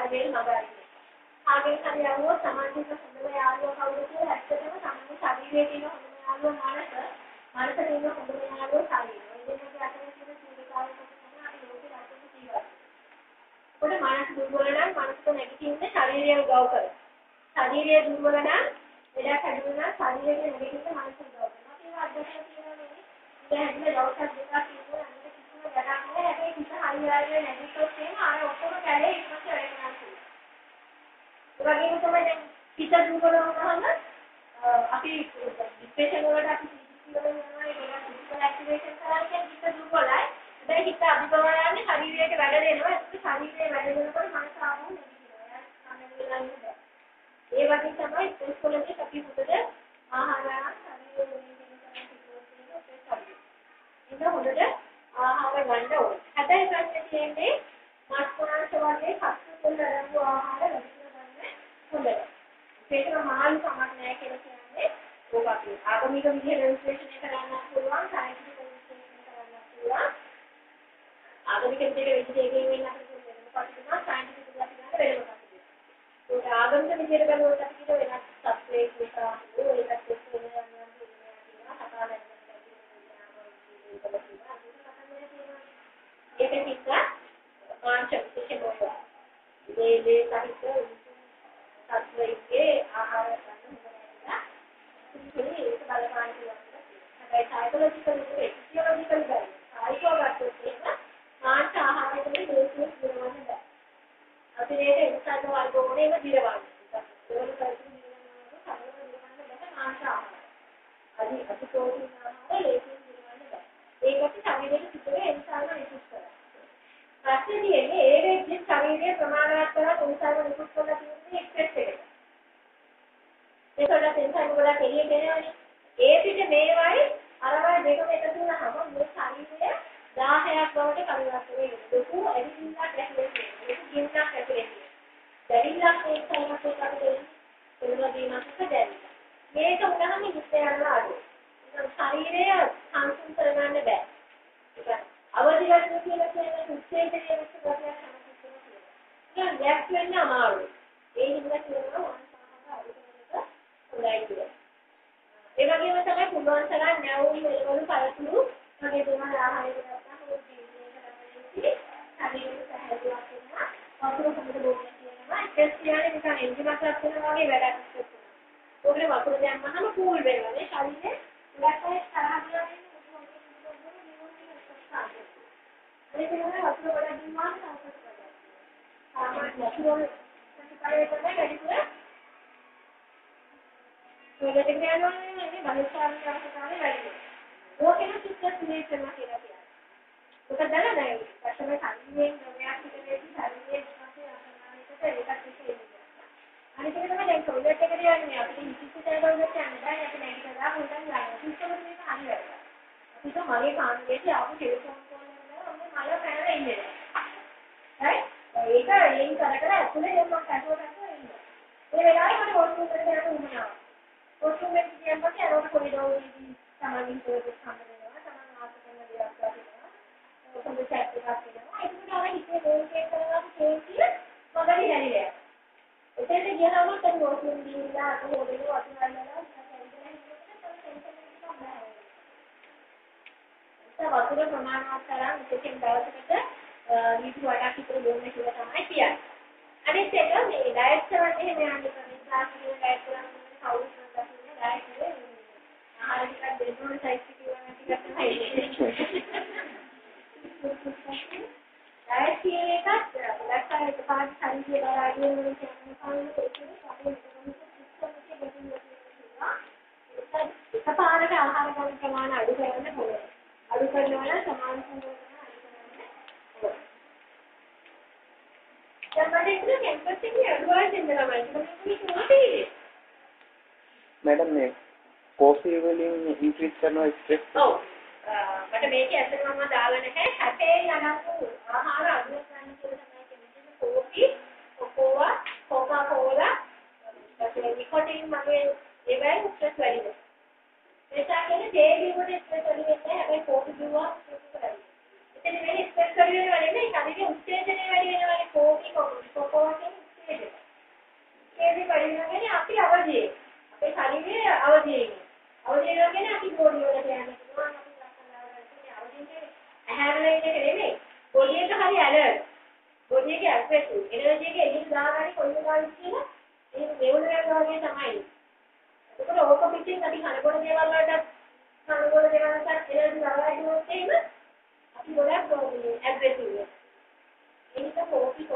කාර්යයේ නගාරින්නේ. ආගෙන් හරි යවුවොත් සමාජික හොඳම යාළුවා කවුද කියලා ඇත්තටම සමාජ ශරීරයේ තියෙන හොඳම යාළුවා මනසේ තියෙන හොඳම යාළුවා ශරීරය. ඒ දෙකේ අතර තියෙන සීලකාරකම තමයි අපි ලෝකේ රැකෙන ජීවත්. පොඩ මනස දුර්වල නම් මනසට නැගිටින්නේ ශරීරය උදව් කරනවා. ශරීරය දුර්වල නම් එදා කඩුණා ශරීරයේ නැගිටින්න මනස උදව් කරනවා. ඒක අධ්‍යක්ෂ කියනවා නේ. ඉතින් හැදෙන දවසක් දෙකක් ඉන්නවා අනිත් කිසිම වැඩක් නැහැ. හැබැයි කිසි හරියන්නේ නැගිට්ටොත් එහෙම අර ඔක්කොම කැලේ ඉක්මනට වැඩ කරනවා. ඒ වගේම තමයි දැන් පිට දුර්වල වුණාම අපි ડિප්‍රෙෂන් වලට අපි සිද්ධ වෙනවා ඒක ෆිසිකල් ඇක්ටිවේෂන් කරන්නේ පිට දුර්වලයි. දැන් හිත අධිකව යන්නේ ශරීරයට වැඩ දෙනවා. ඒක ශරීරයේ වැඩ දෙනකොට මනස ආවම නැගිටිනවා. ඒ වගේ තමයි ස්ට්‍රෙස් වලදී අපි හොඳට ආහාර ශරීරයේ ඉන්න හොඳට ආහාර ගන්න ඕනේ. හැබැයි ගන්න තියෙන්නේ මාස්කොනාංශ වගේ කස්තු වල අරඹු ආහාර ලැබෙන්න ගන්න හොඳයි. ඒකම මාළු කමක් නැහැ කියලා කියන්නේ ඕක අපි ආගමික විදිහට විශ්ලේෂණය කරන්න පුළුවන්, සාහිත්‍යික විශ්ලේෂණය කරන්න පුළුවන්. ආගමික විදිහට වෙන්න අපිට වෙනම සාහිත්‍යික විදිහට ගන්න වෙනම කටයුතු. ඒක ආගමික විදිහට බලනකොට අපි කියන වෙනස් සබ්ජෙක්ට් විසා ඒකත් එක්ක වෙනවා ඒක නිසා මාංශ විශේෂ බව. මේ සාහිත්‍ය සත්වයේ ආහාර ගන්න හොඳ නැහැ. ඒක බලපාන කියලා. හැබැයි සයිකොලොජිකල් ෆිසියොලොජිකල් බව. සයිකෝගතත් එක මාංශ ආහාරයේ දෝෂයක් දිරවන්න බෑ. අපි මේක ඉන්සයිඩ් වර්ගෝණේම දිරවන්න. ඒක කරකින් දිරවනවා සමහරවිට දිරවන්න බෑ මාංශ ආහාර. අදි ප්‍රෝටීන් ආහාර ලේසියෙන් දිරවන්න බෑ. ඒකට ශරීරයේ සිදුවේ එන්සයිම නිකුත් කරනවා. ප්‍රශ්නේ තියෙන්නේ ඒ වෙද්දී ශරීරයේ ප්‍රමාණවත් කරලා එන්සයිම නිකුත් කරලා තියෙන්නේ එක්ස්ප්‍රෙස් එකට. ඒකට එන්සයිම ගොඩක් එළියට එනවනේ. ඒ පිට මේවයි අරවයි දෙකම එකතු වුණාම මේ ශරීරය 10ක් බවට පරිවර්තනය වෙනවා. ලොකු ඇවිදින්නක් ඇතිවෙන්නේ. ලොකු ගින්නක් ඇතිවෙන්නේ. දැරිල්ලක් එන්සයිමත් එක්ක අපිට එළවදීමක් දැරිල්ල. මේක උනහම හිත යනවා අඩු. ඒක ශරීරය සංසුන් කරගන්න බෑ. ඒක අවදිවත්ව කියලා කියන්නේ උත්තේජනයේ විශ්වාසයක් සමතුලිතව. ඒක ගැප් වෙන්න අමාරුයි. ඒ හින්දා කියනවා වංශාහක අධිකරණයක හොඳයි කියලා. ඒ වගේම තමයි පුළුවන් තරම් නැවුම් වල පළතුරු වගේ දේවල් ආහාරයට ගන්න ඕනේ ජීවිතේ ශරීරයේ සහජයක් වෙනවා. වතුර හොඳට බොන්න කියනවා. ස්ට්‍රෙස් කියන්නේ නිකන් එන්ජිමක් රත් වෙනවා වගේ වැඩක් කරනවා. ඕකේ වතුර දැම්මම කූල් වෙනවා නේ ශරීරේ. ඊට පස්සේ තරහ ගියා ඒක නේද වතුර වල දිනනවා නේද සාමාන්‍ය වතුර ප්‍රතිපලය කරලා වැඩිපුර ඒකට කියනවා නේ බලිස්තාරණ අවස්ථාවේ වැඩි. ඕකෙම සිස්ටම් ක්‍රියේට් කරනවා කියලා කියනවා. ඔක දැනගන්න. පස්සේ ශරීරයෙන් ද්‍රවයක් පිටේදී ශරීරයේ විශ්වාසය අසමානිකට ඒකත් එක්ක එන්නේ. අනිත් එක තමයි දැන් ටොයිලට් එකට යන්නේ අපිට ඉතිසි ටයිලට් යන්න බෑ අපි නැගිටලා හොඳන් යනවා. සිස්ටම් එක හරි වැඩ. අපිට මගේ කාමරේදී ආපු ටෙලිෆෝන් මල පැනලා ඉන්නේ. හරි? ඒක එයින් කර ඇතුලේ මම කටුවට ඉන්නවා. ඒ වෙලාවේ මට වොෂ්රූම් එකට යන්න උවමනාවක්. වොෂ්රූම් එකට ගියන් පස්සේ අරවට කොරිඩෝරේදී සමගින් තෝරපු සම්බ වෙනවා. තමන් ආස කරන දේවල් කරනවා. පොඩි චැට් එකක් කරනවා. ඒකට අර හිතේ මේකේ කරනවා කියන්නේ මගදී හැරිලා. එතෙන්ට ගියහම තමයි වොෂ්රූම් දීලා අත හොදලා අතුල්ලා වතුර ප්‍රමාණවත් තරම් විශේෂයෙන් දවසකට ලීටර් 8ක් විතර බොන්න කියලා තමයි කියන්නේ. අනිත් එක මේ ඩයට් කරන්නේ එහෙම යන්නේ නිසා කියන ඩයට් කරන්නේ කවුරුත් නැතිනේ ඩයට් කරේ. ආහාර ටිකක් දෙන්න ඕනේ සයිස් එක කියලා ටිකක් තමයි. ඩයට් කියන එකත් ලක්ෂණ එක පාට ශරීරය බලාගෙන ඉන්න කෙනෙක් පාන්නේ එකපාරට ආහාර ගන්න ප්‍රමාණය අඩු කරන්න ඕනේ. අඩු කරනවා නම් සමාන සංකල්පන අඩු කරන්න ඕනේ. දැන් මට ඉතින් කැම්පස් එකේ අඩුවයි දෙන්න ළමයි. मैडम ने कॉफी वलिंग इंक्रीज करना स्ट्रेस ඔව් මට මේක ඇත්තටම මම දාලා නැහැ හැටේ යනකෝ ආහාර අඩු කරන්න කියලා තමයි කියන්නේ කෝපි කොකෝවා කොකා කෝලා ඊට නිකොටින් මගේ ඒවයි ස්ට්‍රෙස් වැඩි වෙනවා ඒසා කියන්නේ තේ බීමට ස්ට්‍රෙස් වැඩි වෙන්නේ හැබැයි කෝපි බීවා ස්ට්‍රෙස් වැඩි වෙනවා එතන මේ ස්ට්‍රෙස් වැඩි වෙනවා නෙමෙයි ශරීරයේ උත්තේජනය වැඩි වෙනවා කෝපි කොකෝවා කියන්නේ හැමලෙන් එක නෙමෙයි. බොඩි එක හරි ඇලර්ට්. බොඩි එක ඇග්‍රෙසිව්. එනර්ජි එක එළියට දාගන්න කොයිද ගාවිද කියලා මේ මෙවුන වගේ තමයි. ඒකට ඕක පිටින් අපි කනකොට දේවල් වලට කනකොට දේවල් වලට එනර්ජි දාලා ඉන්නොත් එහෙම අපි ගොඩක් ඇග්‍රෙසිව් වෙනවා. ඒක කොපි